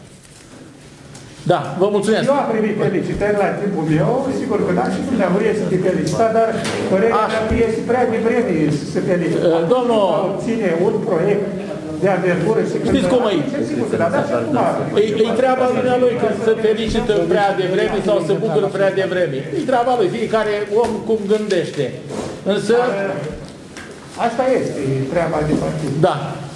Da, vă mulțumesc. Eu am primit felicitări la timpul meu, sigur că da, și dumneavoastră este felicitat, dar părerea mea este prea devreme să se felicite. Domnul... obține un proiect de avertură și când... Știți cum e? E treaba lui când se felicită prea devreme sau se bucură prea devreme. E treaba lui, fiecare om cum gândește. Însă... Asta este treaba de partid. Da.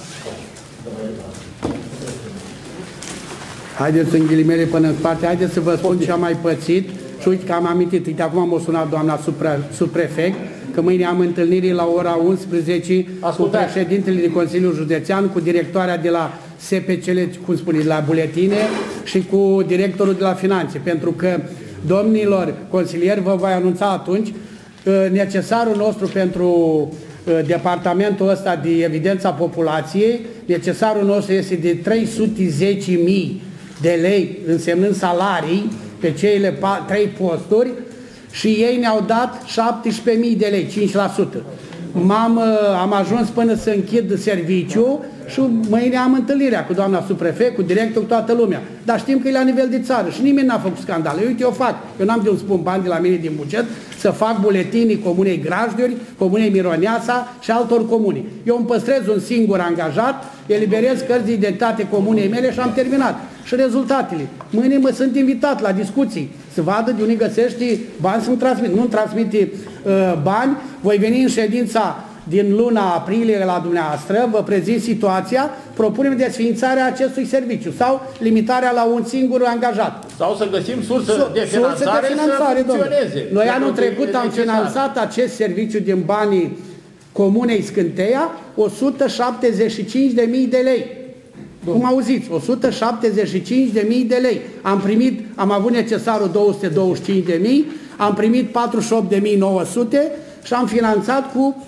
Haideți în ghilimele până în spate, haideți să vă spun ce am mai pățit și uite că am amintit, uite acum m-a sunat doamna subprefect, că mâine am întâlniri la ora 11 cu președintele de Consiliul Județean, cu directoarea de la SPCL, cum spune, la buletine și cu directorul de la finanțe, pentru că domnilor consilieri vă voi anunța atunci necesarul nostru pentru departamentul ăsta de evidența populației, necesarul nostru este de 310.000 de lei, însemnând salarii pe cele 3 posturi și ei ne-au dat 17.000 de lei, 5%. am ajuns până să închid serviciu și mâine am întâlnirea cu doamna subprefect, cu directorul, cu toată lumea. Dar știm că e la nivel de țară și nimeni n-a făcut scandal. Uite, eu fac. Eu n-am de un spun bani de la mine din buget să fac buletinii Comunei Grajduri, Comunei Mironeasa și altor comuni. Eu îmi păstrez un singur angajat, eliberez cărți de identitate comunei mele și am terminat. Și rezultatele. Mâine sunt invitat la discuții, să vadă de unde găsești bani să-mi transmit. Nu-mi transmite bani, voi veni în ședința din luna aprilie la dumneavoastră, vă prezint situația, propunem desființarea acestui serviciu sau limitarea la un singur angajat. Sau să găsim sursă de finanțare să funcționeze. Noi anul trecut am finanțat acest serviciu din banii Comunei Scânteia 175.000 de lei. Cum auziți? 175.000 de lei. Am avut necesarul 225.000, am primit 48.900 și am finanțat cu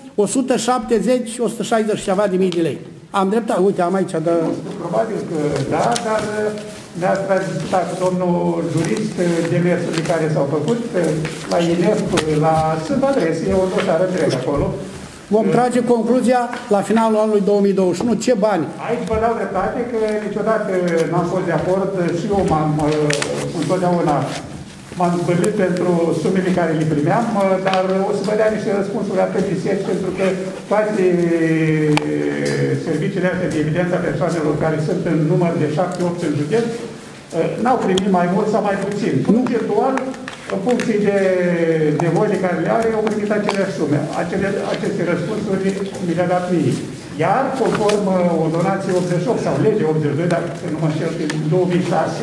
160 ceva de mii de lei. Am dreptate, uite, am aici, dar... Probabil că da, dar ne-ați transmitat domnul jurist demersurile care s-au făcut la INEF, sunt adrese, e o dosară întreg acolo. Vom trage concluzia la finalul anului 2021. Ce bani? Aici vă dau dreptate că niciodată n-am fost de acord și eu întotdeauna m-am zbârlit pentru sumele care le primeam, dar o să vă dea niște răspunsuri atât de sec, pentru că toate serviciile astea de evidență a persoanelor care sunt în număr de 7-8 în județ, n-au primit mai mult sau mai puțin. Procentual, în funcție de voile care le are, au primit aceleași sume. Aceste răspunsuri mi le-a dat mie. Iar, conform ordonanței 88 sau legea 82, dacă nu mă înșel, în 2006,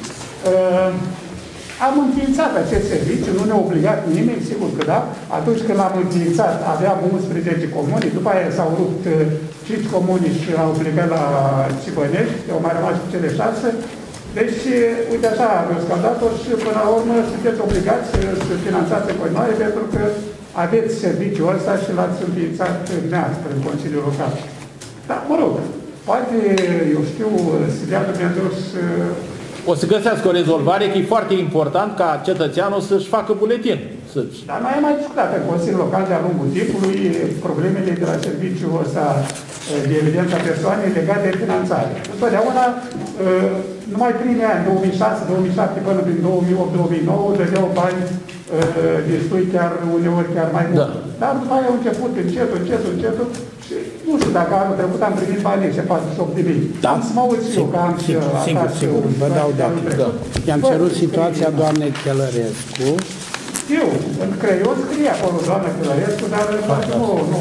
am înființat acest serviciu, nu ne-a obligat nimeni, sigur că da. Atunci când l-am înființat, aveam 11 comuni, după aia s-au rupt 5 comuni și au plecat la Cibănești, au mai rămas cele 6. Deci, uite așa, am scăldat-o și până la urmă sunteți obligați să finanțați în continuare pentru că aveți serviciul ăsta și l-ați înființat dumneavoastră în Consiliul Local. Dar, mă rog, poate, eu știu, să dea Dumnezeu să... O să găsească o rezolvare, că e foarte important ca cetățeanul să-și facă buletin. Dar noi am mai discutat în Consiliul Local de-a lungul timpului problemele de la serviciul ăsta de evidență a persoanei legate de finanțare. Întotdeauna, numai primii ani, 2006, 2007 până prin 2008-2009, dădeau bani destui, chiar uneori chiar mai mult. Da. Dar după aia au început încetul și nu știu dacă anul trecut am primit banii ăștia 48.000. Da. Am să mă uit eu că am Sigur, vă dau de atât. I-am cerut situația doamnei Chelărescu. Eu, în creion scrie acolo doamna Chelărescu, dar nu...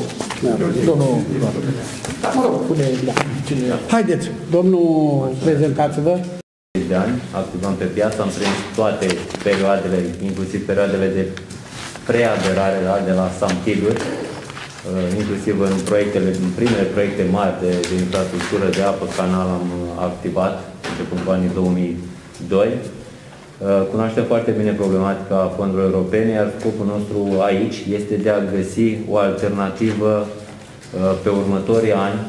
Dar mă rog. Haideți, domnul, prezentați-vă. De ani, activăm pe piață, am prins toate perioadele, inclusiv perioadele de preaderare de la Samtiluri, inclusiv în primele proiecte mari de infrastructură de apă, canal am activat, începând cu anii 2002. Cunoaștem foarte bine problematica fondurilor europene, iar scopul nostru aici este de a găsi o alternativă pe următorii ani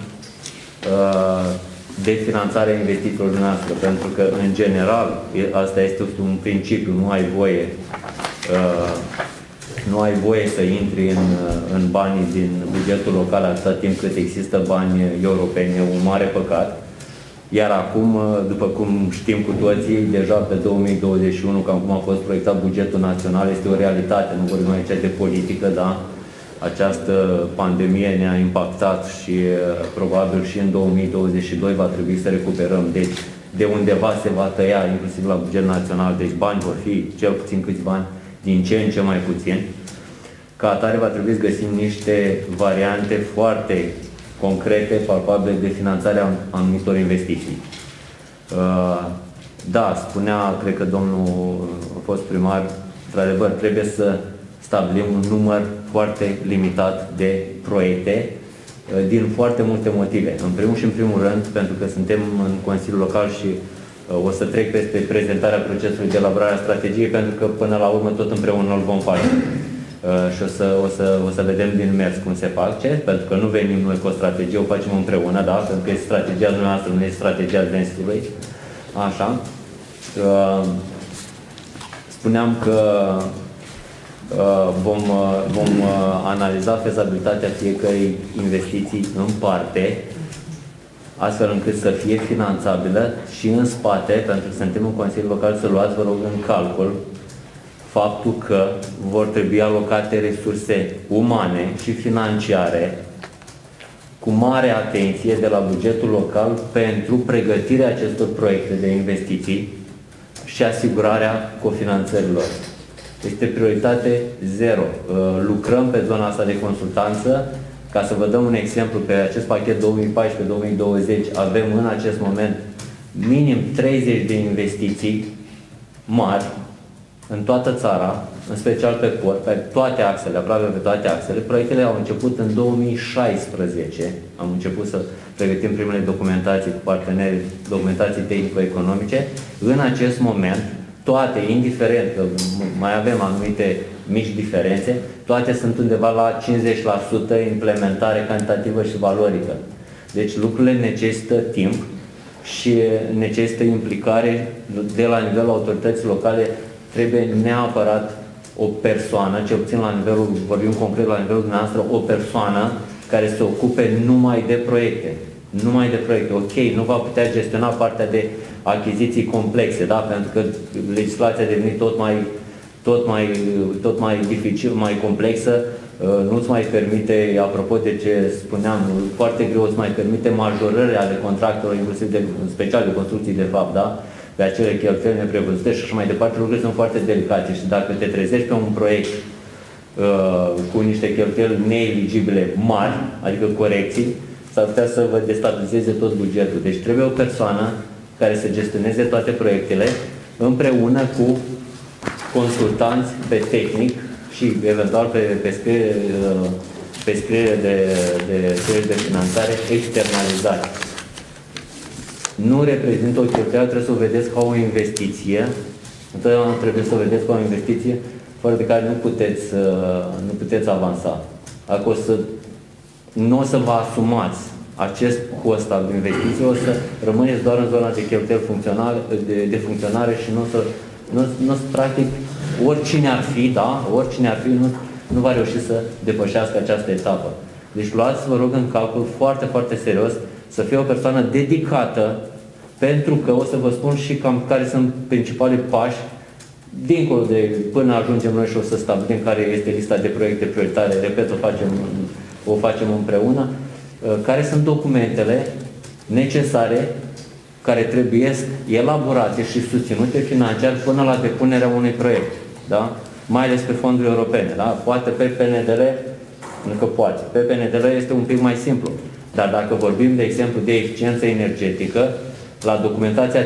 de finanțare a investițiilor noastre, pentru că, în general, asta este un principiu, nu ai voie să intri în banii din bugetul local atâta timp cât există bani europeni, e un mare păcat. Iar acum, după cum știm cu toții, deja pe 2021, cam cum a fost proiectat bugetul național, este o realitate, nu vorbim aici de politică, da? Această pandemie ne-a impactat și probabil și în 2022 va trebui să recuperăm. Deci, de undeva se va tăia, inclusiv la buget național, deci bani vor fi cel puțin câți bani, din ce în ce mai puțin. Ca atare va trebui să găsim niște variante foarte concrete, palpabile de finanțarea anumitor investiții. Da, spunea, cred că domnul fost primar, într-adevăr, trebuie să stabilim un număr foarte limitat de proiecte din foarte multe motive. În primul și în primul rând, pentru că suntem în Consiliul Local și o să trec peste prezentarea procesului de elaborare a strategiei, pentru că până la urmă tot împreună îl vom face. Și o să vedem din mers cum se face, pentru că nu venim noi cu o strategie, o facem împreună, da? Pentru că este strategia dumneavoastră, nu este strategia dânsului. Așa. Spuneam că vom analiza fezabilitatea fiecărei investiții în parte, astfel încât să fie finanțabilă și în spate, pentru că suntem în Consiliul Local, să luați, vă rog, în calcul faptul că vor trebui alocate resurse umane și financiare cu mare atenție de la bugetul local pentru pregătirea acestor proiecte de investiții și asigurarea cofinanțărilor. Este prioritate zero. Lucrăm pe zona asta de consultanță. Ca să vă dăm un exemplu, pe acest pachet 2014-2020 avem în acest moment minim 30 de investiții mari în toată țara, în special pe port, pe toate axele, aproape pe toate axele. Proiectele au început în 2016. Am început să pregătim primele documentații cu parteneri, documentații tehnico-economice. În acest moment, toate, indiferent că mai avem anumite mici diferențe, toate sunt undeva la 50% implementare cantitativă și valorică. Deci lucrurile necesită timp și necesită implicare de la nivelul autorității locale. Trebuie neapărat o persoană, cel puțin la nivelul, vorbim concret la nivelul dumneavoastră, o persoană care se ocupe numai de proiecte. Numai de proiecte. Ok, nu va putea gestiona partea de achiziții complexe, da? Pentru că legislația a devenit tot mai dificil, mai complexă, nu-ți mai permite, apropo de ce spuneam, foarte greu îți mai permite majorări ale contractelor, inclusiv în special de construcții, de fapt, da? Pe acele cheltuieli neprevăzute și așa mai departe, lucrurile sunt foarte delicate și dacă te trezești pe un proiect cu niște cheltuieli neeligibile mari, adică corecții, s-ar putea să vă destabilizeze tot bugetul. Deci trebuie o persoană care să gestioneze toate proiectele împreună cu consultanți pe tehnic și eventual pe scriere de finanțare externalizare. Nu reprezintă o cheltuială, trebuie să o vedeți ca o investiție. Întotdeauna trebuie să o vedeți ca o investiție fără de care nu puteți avansa. Dacă nu o să vă asumați acest cost al investiției, o să rămâneți doar în zona de cheltuieli de funcționare și nu practic, oricine ar fi, da, oricine ar fi, nu va reuși să depășească această etapă. Deci luați, vă rog, în calcul foarte, foarte serios să fie o persoană dedicată, pentru că o să vă spun și cam care sunt principalii pași dincolo de până ajungem noi și o să stabilim care este lista de proiecte prioritare, repet, o facem împreună, care sunt documentele necesare care trebuie elaborate și susținute financiar până la depunerea unui proiect, da? Mai ales pe fonduri europene, da? Poate pe PNDL, nu că poate, pe PNDL este un pic mai simplu, dar dacă vorbim, de exemplu, de eficiență energetică, la documentația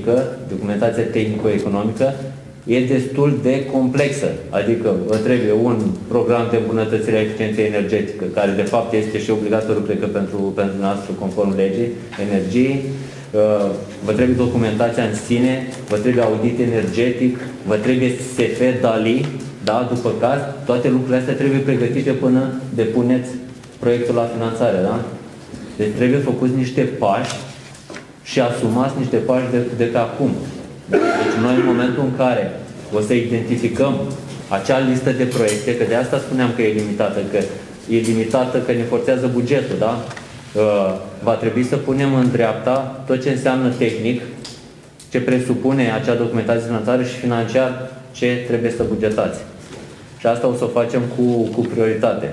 tehnico-economică, e destul de complexă. Adică vă trebuie un program de îmbunătățire a eficienței energetică, care de fapt este și obligatoriu, cred că pentru noastră, conform legii energiei. Vă trebuie documentația în sine, vă trebuie audit energetic, vă trebuie SF, DALI, da? După caz, toate lucrurile astea trebuie pregătite până depuneți proiectul la finanțare, da? Deci trebuie făcuți niște pași și asumați niște pași de pe acum. Deci noi, în momentul în care o să identificăm acea listă de proiecte, că de asta spuneam că e limitată, că ne forțează bugetul, da? Va trebui să punem în dreapta tot ce înseamnă tehnic, ce presupune acea documentație de finanțare și financiar ce trebuie să bugetați. Și asta o să o facem cu prioritate.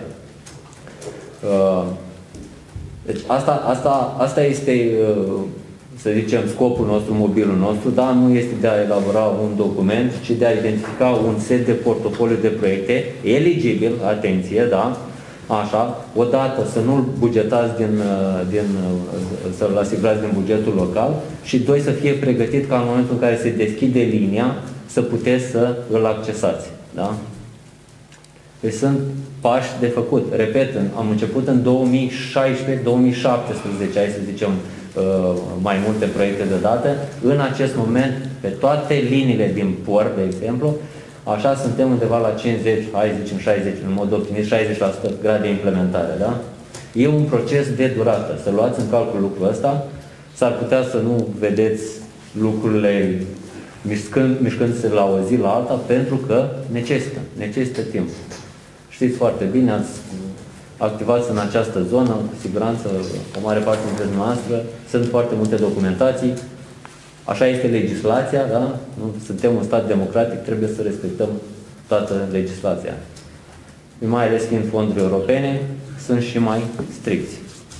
Deci asta este, să zicem, scopul nostru, mobilul nostru, dar nu este de a elabora un document, ci de a identifica un set de portofoliu de proiecte eligibil, atenție, da? Așa, odată să nu-l bugetați să-l asigurați din bugetul local și doi, să fie pregătit ca în momentul în care se deschide linia să puteți să îl accesați, da? Deci sunt pași de făcut. Repet, am început în 2016-2017, hai să zicem, mai multe proiecte deodată. În acest moment, pe toate liniile din port, de exemplu, așa suntem undeva la 50, hai zicem 60, în mod optimist, 60% grad de implementare, da? E un proces de durată. Să luați în calcul lucrul ăsta. S-ar putea să nu vedeți lucrurile mișcându-se la o zi la alta, pentru că necesită timp. Știți foarte bine, ați activați în această zonă, cu siguranță, o mare parte dintre dumneavoastră, sunt foarte multe documentații, așa este legislația, da? Suntem un stat democratic, trebuie să respectăm toată legislația. Mai ales fiind fonduri europene, sunt și mai stricți.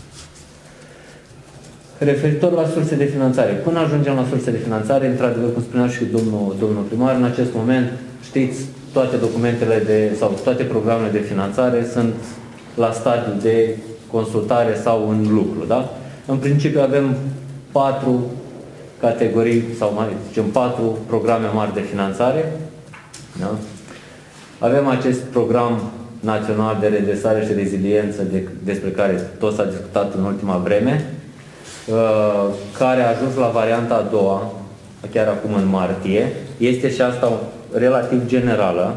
Referitor la surse de finanțare. Până ajungem la surse de finanțare, într-adevăr, cum spunea și domnul primar, în acest moment, știți, toate documentele sau toate programele de finanțare sunt la stadiu de consultare sau în lucru. Da? În principiu avem 4 categorii, sau mai zicem 4 programe mari de finanțare. Da? Avem acest program național de redresare și reziliență despre care tot s-a discutat în ultima vreme, care a ajuns la varianta a doua, chiar acum în martie. Este și asta relativ generală.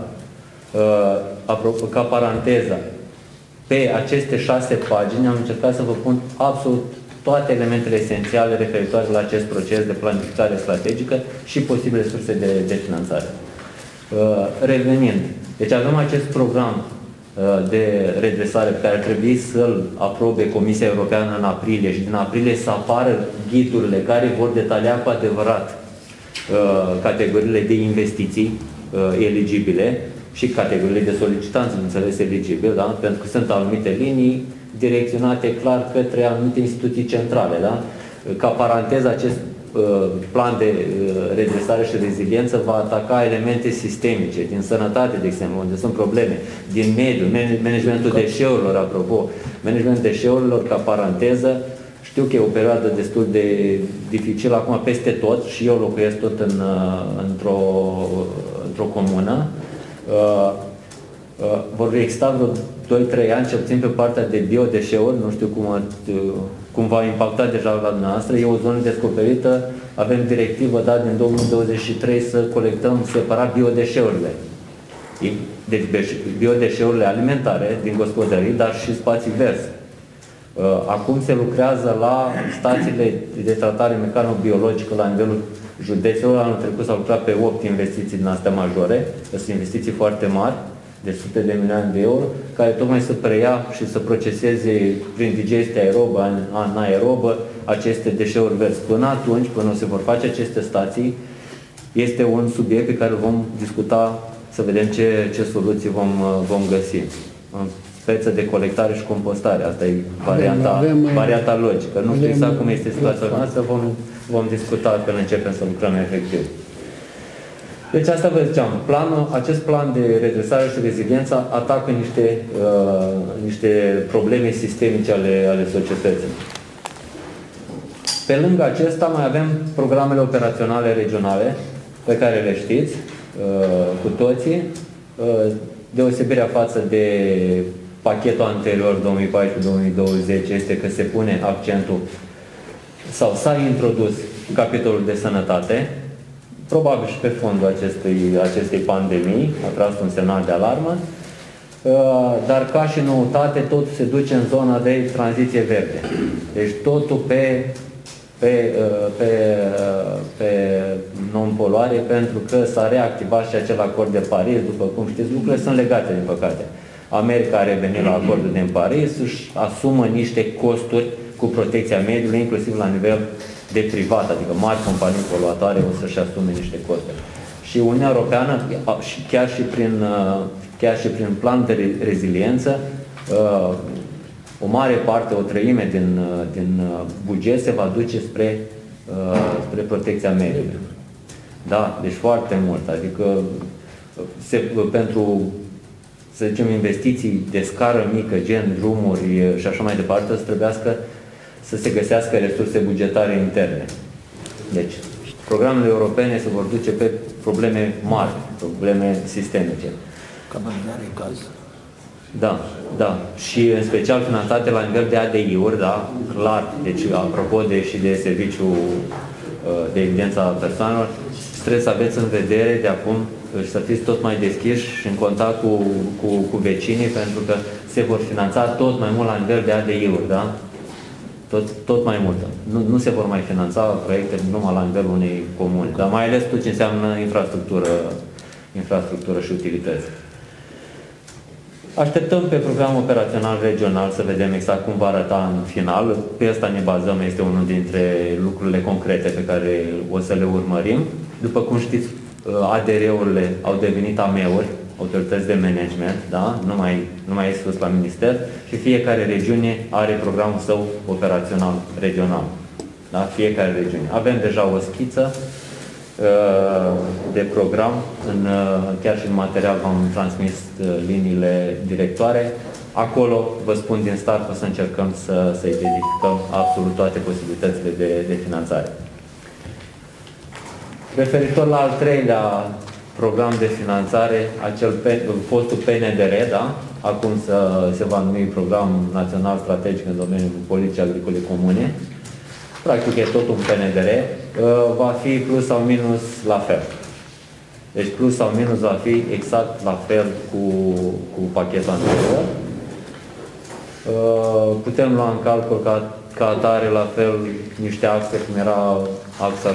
Ca paranteză, pe aceste 6 pagini am încercat să vă pun absolut toate elementele esențiale referitoare la acest proces de planificare strategică și posibile surse de finanțare. Revenind, deci avem acest program de redresare pe care trebuie să-l aprobe Comisia Europeană în aprilie și din aprilie să apară ghidurile care vor detalia cu adevărat categoriile de investiții eligibile și categoriile de solicitanți, înțeles, eligibile, da? Pentru că sunt anumite linii direcționate clar către anumite instituții centrale. Da? Ca paranteză, acest plan de redresare și reziliență va ataca elemente sistemice, din sănătate, de exemplu, unde sunt probleme, din mediu, managementul deșeurilor, apropo, managementul deșeurilor, ca paranteză, știu că e o perioadă destul de dificilă acum peste tot și eu locuiesc tot într-o comună. Vor exista vreo 2-3 ani, cel puțin pe partea de biodeșeuri, nu știu cum va impacta deja la dumneavoastră, e o zonă descoperită, avem directivă din 2023 să colectăm separat biodeșeurile. Deci biodeșeurile alimentare din gospodării, dar și spații verzi. Acum se lucrează la stațiile de tratare mecanobiologică la nivelul județelor. Anul trecut s-au lucrat pe 8 investiții din astea majore, sunt investiții foarte mari, de sute de milioane de euro, care tocmai să preia și să proceseze prin digestie aerobă, anaerobă, aceste deșeuri verzi. Până atunci, până se vor face aceste stații, este un subiect pe care îl vom discuta, să vedem ce soluții vom găsi. Speță de colectare și compostare, asta e varianta logică. Nu știu exact cum este situația noastră, vom discuta când începem să lucrăm efectiv. Deci asta vă ziceam, acest plan de redresare și reziliență atacă niște probleme sistemice ale societății. Pe lângă acesta mai avem programele operaționale regionale, pe care le știți cu toții. Deosebirea față de pachetul anterior 2014-2020 este că se pune accentul sau s-a introdus capitolul de sănătate, probabil și pe fondul acestei pandemii, a tras un semnal de alarmă, dar ca și noutate totul se duce în zona de tranziție verde. Deci totul pe non-poluare, pentru că s-a reactivat și acel acord de Paris, după cum știți, lucrurile sunt legate, din păcate. America a revenit la acordul din Paris, își asumă niște costuri cu protecția mediului, inclusiv la nivel de privat, adică mari companii poluatoare o să-și asume niște costuri. Și Uniunea Europeană, chiar și prin plan de reziliență, o mare parte, o treime din buget se va duce spre protecția mediului. Da? Deci foarte mult. Adică pentru, să zicem, investiții de scară mică, gen drumuri și așa mai departe, să se găsească resurse bugetare interne. Deci, programele europene se vor duce pe probleme mari, probleme sistemice. Canalizare, gaz. Da. Și în special finanțate la nivel de ADI-uri, da, clar. Deci, apropo de serviciu de evidență a persoanelor, trebuie să aveți în vedere de acum și să fiți tot mai deschiși și în contact cu vecinii, pentru că se vor finanța tot mai mult la nivel de ADI-uri, da? tot mai multă. Nu se vor mai finanța proiecte numai la nivelul unei comune, dar mai ales tot ce înseamnă infrastructură și utilități. Așteptăm pe programul operațional regional să vedem exact cum va arăta în final. Pe asta ne bazăm, este unul dintre lucrurile concrete pe care o să le urmărim. După cum știți, ADR-urile au devenit AME-uri, autorități de management, da? Nu mai e sus la minister și fiecare regiune are programul său operațional regional. Da? Fiecare regiune. Avem deja o schiță de program, chiar și în material v-am transmis liniile directoare. Acolo, vă spun din start, o să încercăm să identificăm absolut toate posibilitățile de finanțare. Referitor la al treilea program de finanțare, fostul PNDR, da? Acum se va numi Program Național Strategic în domeniul politicii agricole comune. Practic e tot un PNDR, va fi plus sau minus la fel. Deci plus sau minus va fi exact la fel cu pachetul anterior. Putem lua în calcul ca atare la fel niște axe, cum era axa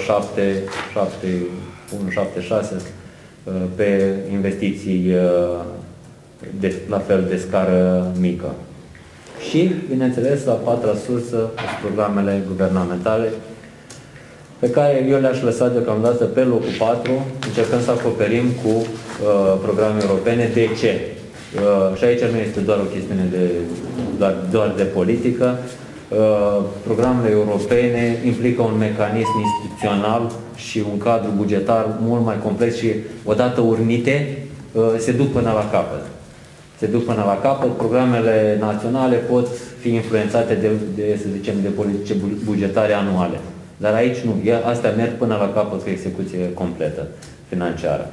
7.176 pe investiții la fel de scară mică. Și, bineînțeles, la patra sursă, programele guvernamentale, pe care eu le-aș lăsa deocamdată pe locul 4, încercăm să acoperim cu programe europene. De ce? Și aici nu este doar o chestiune doar de politică. Programele europene implică un mecanism instituțional și un cadru bugetar mult mai complex și, odată urnite, se duc până la capăt. Programele naționale pot fi influențate să zicem, de politice bugetare anuale. Dar aici nu. Astea merg până la capăt cu execuție completă financiară.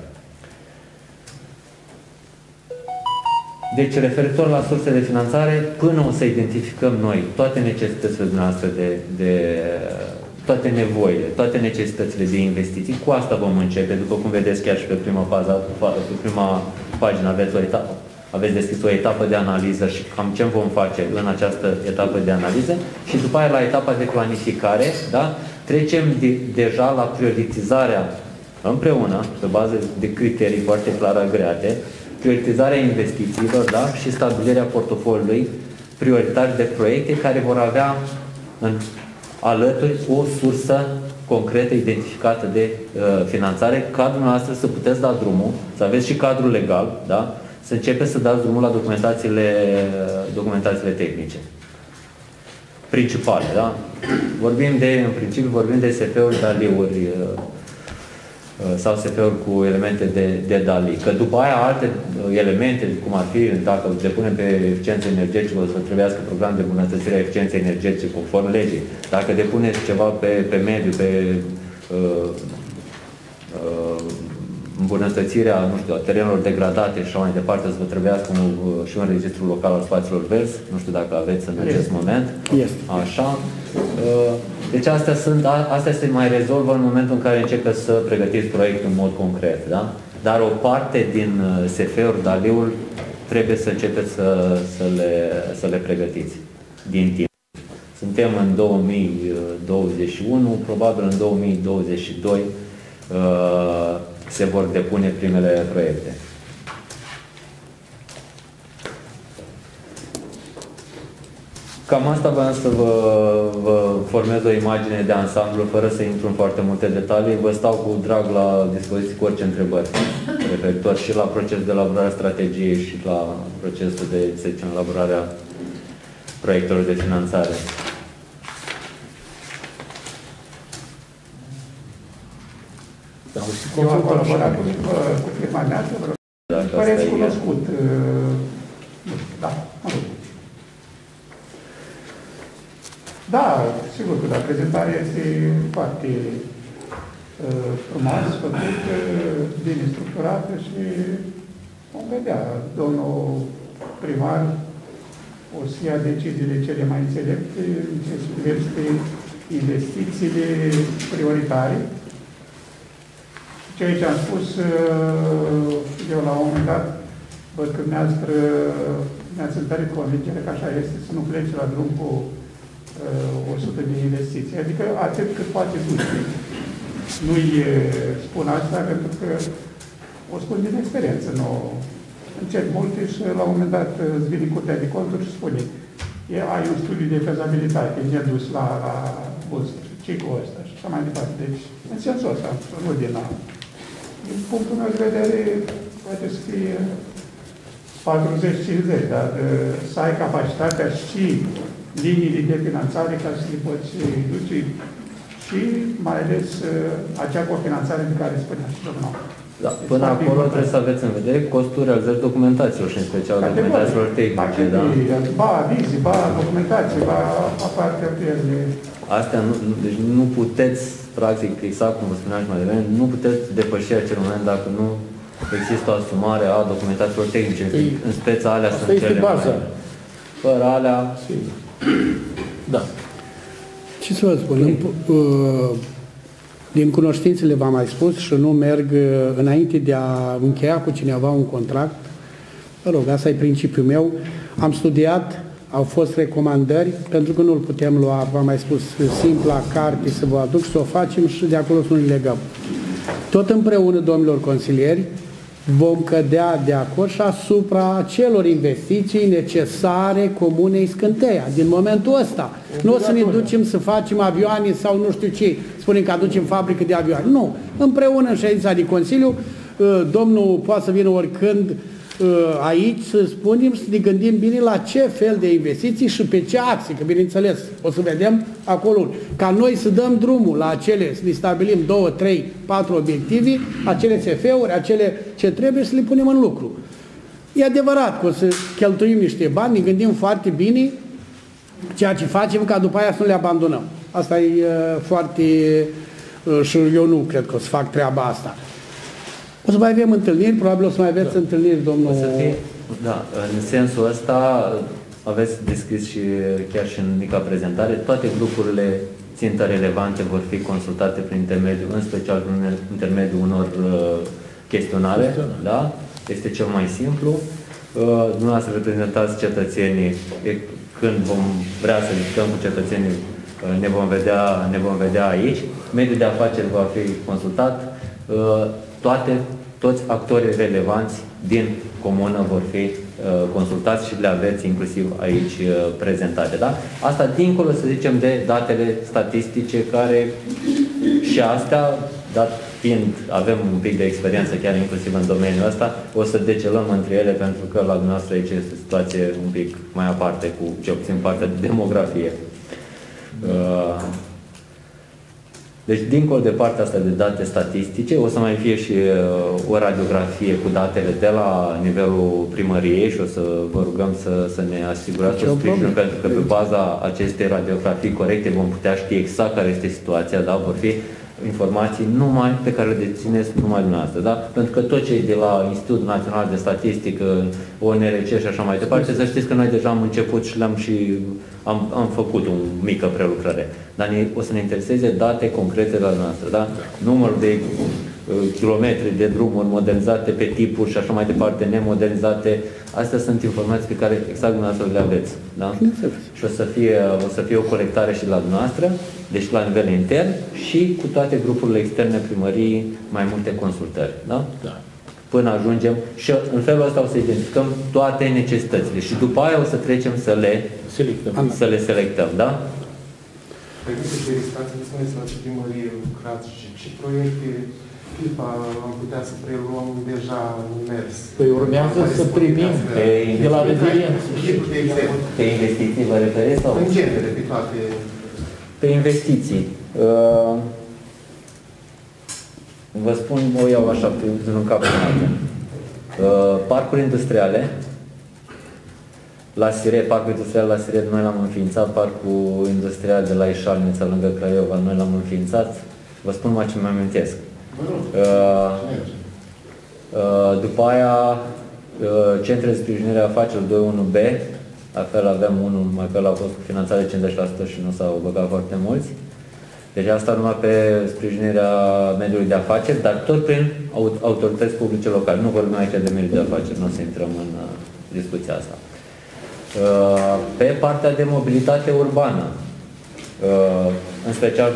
Deci, referitor la surse de finanțare, până o să identificăm noi toate necesitățile noastre toate nevoile, toate necesitățile de investiții, cu asta vom începe. După cum vedeți chiar și pe prima pagină aveți deschis o etapă de analiză și cam ce vom face în această etapă de analiză și după aia la etapa de planificare, da, trecem deja la prioritizarea împreună, pe bază de criterii foarte clar agreate, prioritizarea investițiilor, da, și stabilirea portofoliului prioritar de proiecte care vor avea alături o sursă concretă identificată de finanțare, ca dumneavoastră să puteți da drumul, să aveți și cadrul legal, da, să începeți să dați drumul la documentațiile tehnice principale, da? În principiu vorbim de SF-uri, DALI-uri sau SF-uri cu elemente de DALI. Că după aia alte elemente, cum ar fi, dacă depunem pe eficiență energetică, o să trebuiască program de îmbunătățire a eficienței energetice conform legii. Dacă depuneți ceva pe mediu, pe îmbunătățirea, nu știu, a terenurilor degradate și așa mai departe, să vă trebuiască și un registru local al spațiilor verzi, nu știu dacă aveți în acest moment. Așa. Deci astea se mai rezolvă în momentul în care începeți să pregătiți proiectul în mod concret, da? Dar o parte din SF-uri, DALI-uri, trebuie să începeți să le pregătiți din timp. Suntem în 2021, probabil în 2022 se vor depune primele proiecte. Cam asta vreau să vă formez o imagine de ansamblu, fără să intru în foarte multe detalii. Vă stau cu drag la dispoziție cu orice întrebări referitor și la procesul de elaborare a strategiei și la procesul de, să zicem, elaborarea proiectelor de finanțare. Eu am colaborat cu firma mea, păreți cunoscut. Da, da, sigur că da, prezentarea este foarte frumos, făcută, bine structurată și vom vedea, domnul primar o să ia deciziile cele mai înțelepte în ce privește investițiile prioritare. Ceea ce am spus eu la un moment dat, văd că mi-ați întărit convingerea că așa este, să nu plece la drum cu 100 de investiții. Adică atât cât poate duce. Nu-i spun asta pentru că o spun din experiență. Nu încerc multe și la un moment dat îți vine Curtea de Conturi și spune ai un studiu de fezabilitate nedus la ciclul ăsta și așa mai departe. Deci, în sensul ăsta, nu din din punctul meu de vedere, poate să fie 40-50, dar să ai capacitatea și liniile de finanțare ca să le poți duce și mai ales acea cofinanțare de care spunea și domnul. Da, până acolo trebuie să aveți în vedere costul realizării documentațiilor și în special documentațiilor tehnice, da? Ba avizi, ba documentații, ba partea de... Astea deci nu puteți, practic, exact cum vă spuneam și mai devreme, nu puteți depăși acel moment dacă nu există o asumare a documentațiilor tehnice. În speța alea sunt cele mai... Fără alea... Da. Ce să vă spun? Din cunoștințele v-am mai spus și nu merg înainte de a încheia cu cineva un contract. Mă rog, asta e principiul meu. Am studiat, au fost recomandări, pentru că nu-l putem lua, v-am mai spus, simpla carte să vă aduc, să o facem și de acolo să nu legăm. Tot împreună, domnilor consilieri, vom cădea de acord și asupra acelor investiții necesare comunei Scânteia. Din momentul ăsta. Nu o să ne ducem să facem avioane sau nu știu ce, spunem că aducem fabrică de avioane. Nu. Împreună în ședința de Consiliu, domnul poate să vină oricând aici să spunem, să ne gândim bine la ce fel de investiții și pe ce axe, că bineînțeles o să vedem acolo, ca noi să dăm drumul la acele, să ne stabilim 2, 3, 4 obiective, acele SF-uri, acele ce trebuie să le punem în lucru. E adevărat că o să cheltuim niște bani, ne gândim foarte bine ceea ce facem, ca după aia să nu le abandonăm. Asta e foarte... și eu nu cred că o să fac treaba asta. O să mai avem întâlniri, probabil o să mai aveți întâlniri, domnul... Da, în sensul ăsta aveți descris și chiar și în mica prezentare, toate grupurile țintă relevante vor fi consultate prin intermediul, în special prin intermediul unor chestionare, da? Este cel mai simplu. Dumneavoastră reprezentați cetățenii, când vom vrea să discutăm cu cetățenii, ne vom vedea aici. Mediul de afaceri va fi consultat. Toți actorii relevanți din comună vor fi consultați și le aveți inclusiv aici prezentate. Da? Asta dincolo, să zicem, de datele statistice care și astea, dat fiind, avem un pic de experiență chiar inclusiv în domeniul ăsta, o să decelăm între ele pentru că la dumneavoastră aici este o situație un pic mai aparte cu ce puțin partea de demografie. Deci, dincolo de partea asta de date statistice, o să mai fie și o radiografie cu datele de la nivelul primăriei și o să vă rugăm să ne asigurați o sprijin, pentru că pe baza acestei radiografii corecte vom putea ști exact care este situația, da? Vor fi informații numai pe care le dețineți numai dumneavoastră, da? Pentru că tot cei de la Institutul Național de Statistică, ONRC și așa mai departe, să știți că noi deja am început și am făcut o mică prelucrare. Dar o să ne intereseze date concrete la noastră, da? Numărul de kilometri de drumuri modernizate pe tipuri și așa mai departe, nemodernizate. Astea sunt informații pe care exact dumneavoastră le aveți, da? Și o să fie o colectare și la dumneavoastră, deci la nivel intern și cu toate grupurile externe primării mai multe consultări, da? Da. Până ajungem și în felul ăsta o să identificăm toate necesitățile și după aia o să trecem să le selectăm, da? Permite și stați să spuneți la ce primărie lucrați și ce proiecte am putea să preluăm deja în mers. Păi urmează să primim de la reziliență. Pe investiții vă referiți? Sau? În genere, pe toate. Pe investiții. Vă spun, o iau așa, în capul meu. Parcuri industriale. La Siret, Parcul Industrial la Siret, noi l-am înființat. Parcul Industrial de la Ișalnița, lângă Craiova, noi l-am înființat. Vă spun mai ce mă amintesc. După aia, centre de sprijinire a afacerilor 21B, la fel avem unul, mai pe ăla a fost cu finanțare de 50% și nu s-au băgat foarte mulți. Deci asta numai pe sprijinirea mediului de afaceri, dar tot prin autorități publice locale. Nu vorbim aici de mediul de afaceri, nu o să intrăm în discuția asta. Pe partea de mobilitate urbană, în special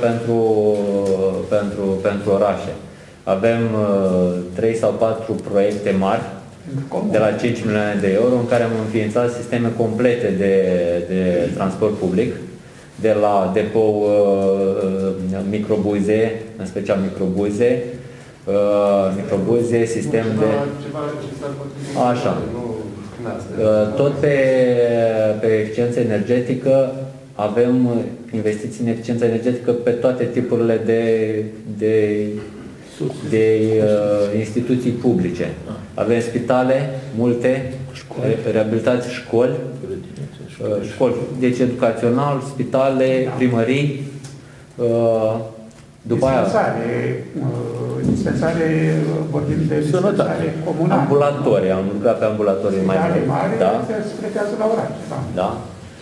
pentru orașe. Avem 3 sau 4 proiecte mari de la 5 milioane de euro în care am înființat sisteme complete de transport public, de la depou microbuze, în special microbuze, sistem de... Așa. Tot pe eficiență energetică avem investiții în eficiență energetică pe toate tipurile de instituții publice. Avem spitale, multe, reabilitații, școli, deci educațional, spitale, primării, după aia... Dispensare, vorbim de dispensare comunale. Ambulatorii, am lucrat pe ambulatorii mai mari. Da. Se pretează la oraș. Da.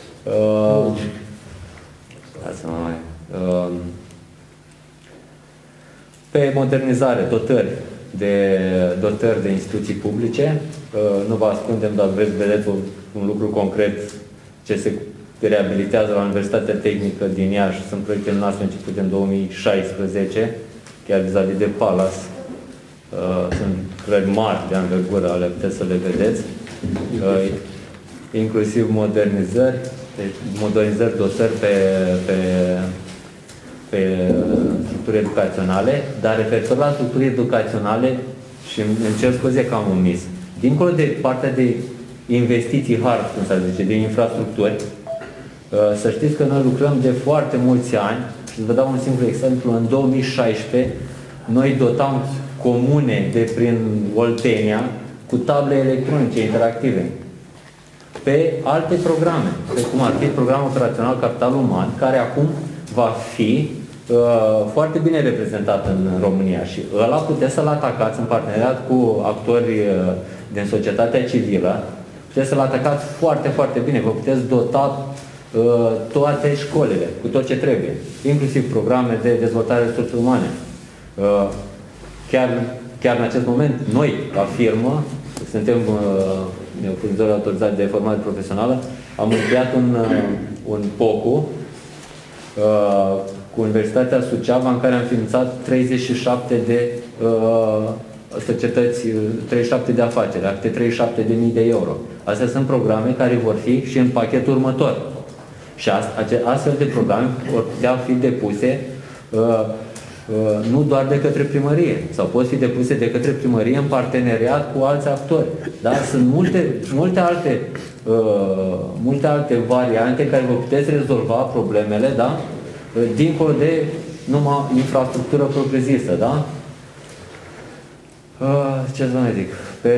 Pe modernizare, dotări de instituții publice. Nu vă ascundem, dar vedeți un lucru concret ce se reabilitează la Universitatea Tehnică din Iași. Sunt proiectele noastre începute în 2016, chiar vis-a-vis de Palace. Sunt lucrări mari de anvergură, puteți să le vedeți. Inclusiv modernizări, dotări pe structuri educaționale, dar referitor la structuri educaționale, și îmi cer scuze că am omis, dincolo de partea de investiții hard, cum s-ar zice, de infrastructuri, să știți că noi lucrăm de foarte mulți ani, și vă dau un singur exemplu, în 2016 noi dotam comune de prin Oltenia cu table electronice interactive pe alte programe, cum ar fi programul operațional Capital Uman, care acum va fi foarte bine reprezentat în România și ăla puteți să-l atacați în parteneriat cu actori din societatea civilă, puteți să-l atacați foarte, foarte bine, vă puteți dota toate școlile cu tot ce trebuie, inclusiv programe de dezvoltare de resurse umane. Chiar în acest moment, noi, ca firmă, suntem furnizori autorizați de formare profesională, am încheiat un POCU cu Universitatea Suceava, în care am înființat 37 de societăți, 37 de afaceri, câte 37.000 de euro. Astea sunt programe care vor fi și în pachetul următor. Și astfel de programe vor putea fi depuse nu doar de către primărie, sau pot fi depuse de către primărie în parteneriat cu alți actori. Da? Sunt multe alte variante în care vă puteți rezolva problemele, da? Dincolo de numai infrastructură propriu-zisă, da? Ce să mai zic? Pe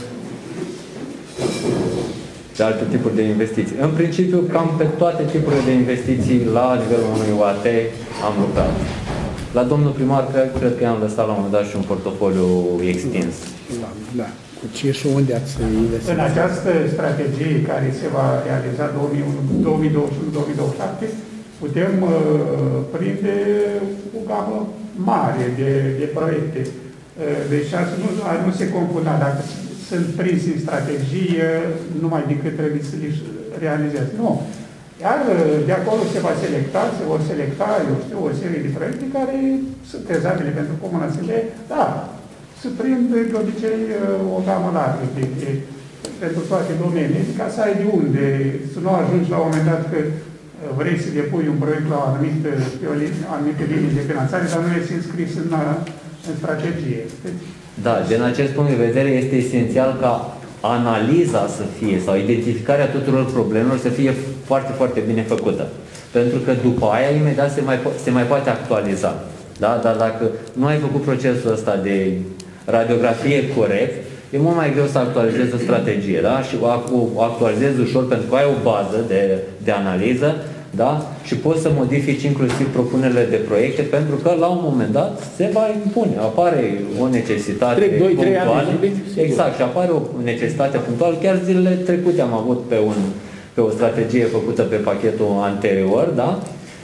alte tipuri de investiții. În principiu, cam pe toate tipurile de investiții la nivelul unui UAT am lucrat. La domnul primar, cred că i-am lăsat la un moment dat și un portofoliu extins. Da. Cu ce și unde ați investit? În această strategie care se va realiza 2021-2027, putem prinde o gamă mare de proiecte. Deci nu se confunda. Dacă sunt prinși în strategie, numai decât trebuie să le realizeze. Nu. Iar de acolo se vor selecta, eu știu, o serie de proiecte care sunt fezabile pentru comunitățile, da, se prind de obicei o gamă largă pentru toate domeniile, ca să ai de unde, să nu ajungi la un moment dat că vrei să depui un proiect la o anumite linii de finanțare, dar nu este înscris în strategie. Da, din acest punct de vedere este esențial ca analiza să fie, sau identificarea tuturor problemelor să fie foarte, foarte bine făcută. Pentru că după aia, imediat se mai poate actualiza. Da? Dar dacă nu ai făcut procesul ăsta de radiografie corect, e mult mai greu să actualizezi o strategie. Da? Și o actualizezi ușor pentru că ai o bază de analiză, da? Și poți să modifici inclusiv propunerile de proiecte, pentru că la un moment dat se va impune. Apare o necesitate punctuală. Exact, și apare o necesitate punctuală. Chiar zilele trecute am avut pe o strategie făcută pe pachetul anterior, da?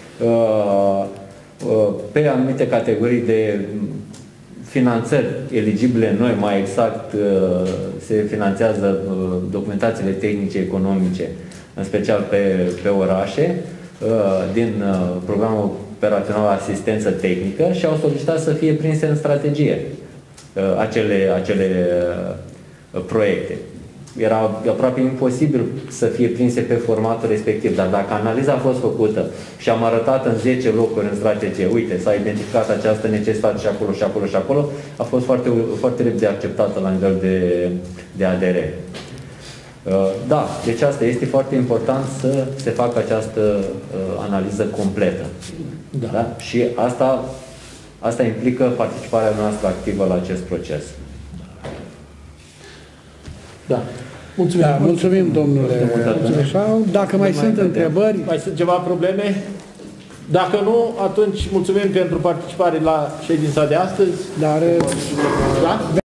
Pe anumite categorii de finanțări eligibile noi, mai exact se finanțează documentațiile tehnice economice, în special pe orașe. din programul operațional asistență tehnică și au solicitat să fie prinse în strategie acele proiecte. Era aproape imposibil să fie prinse pe formatul respectiv, dar dacă analiza a fost făcută și am arătat în 10 locuri în strategie, uite, s-a identificat această necesitate și acolo, și acolo, și acolo, a fost foarte, foarte repede acceptată la nivel de ADR. Da, deci asta este foarte important să se facă această analiză completă. Da. Da? Și asta implică participarea noastră activă la acest proces. Da. Mulțumim. Da, mulțumim, domnule. Dacă mai sunt întrebări... Mai sunt ceva probleme? Dacă nu, atunci mulțumim pentru participare la ședința de astăzi. Dar... Da?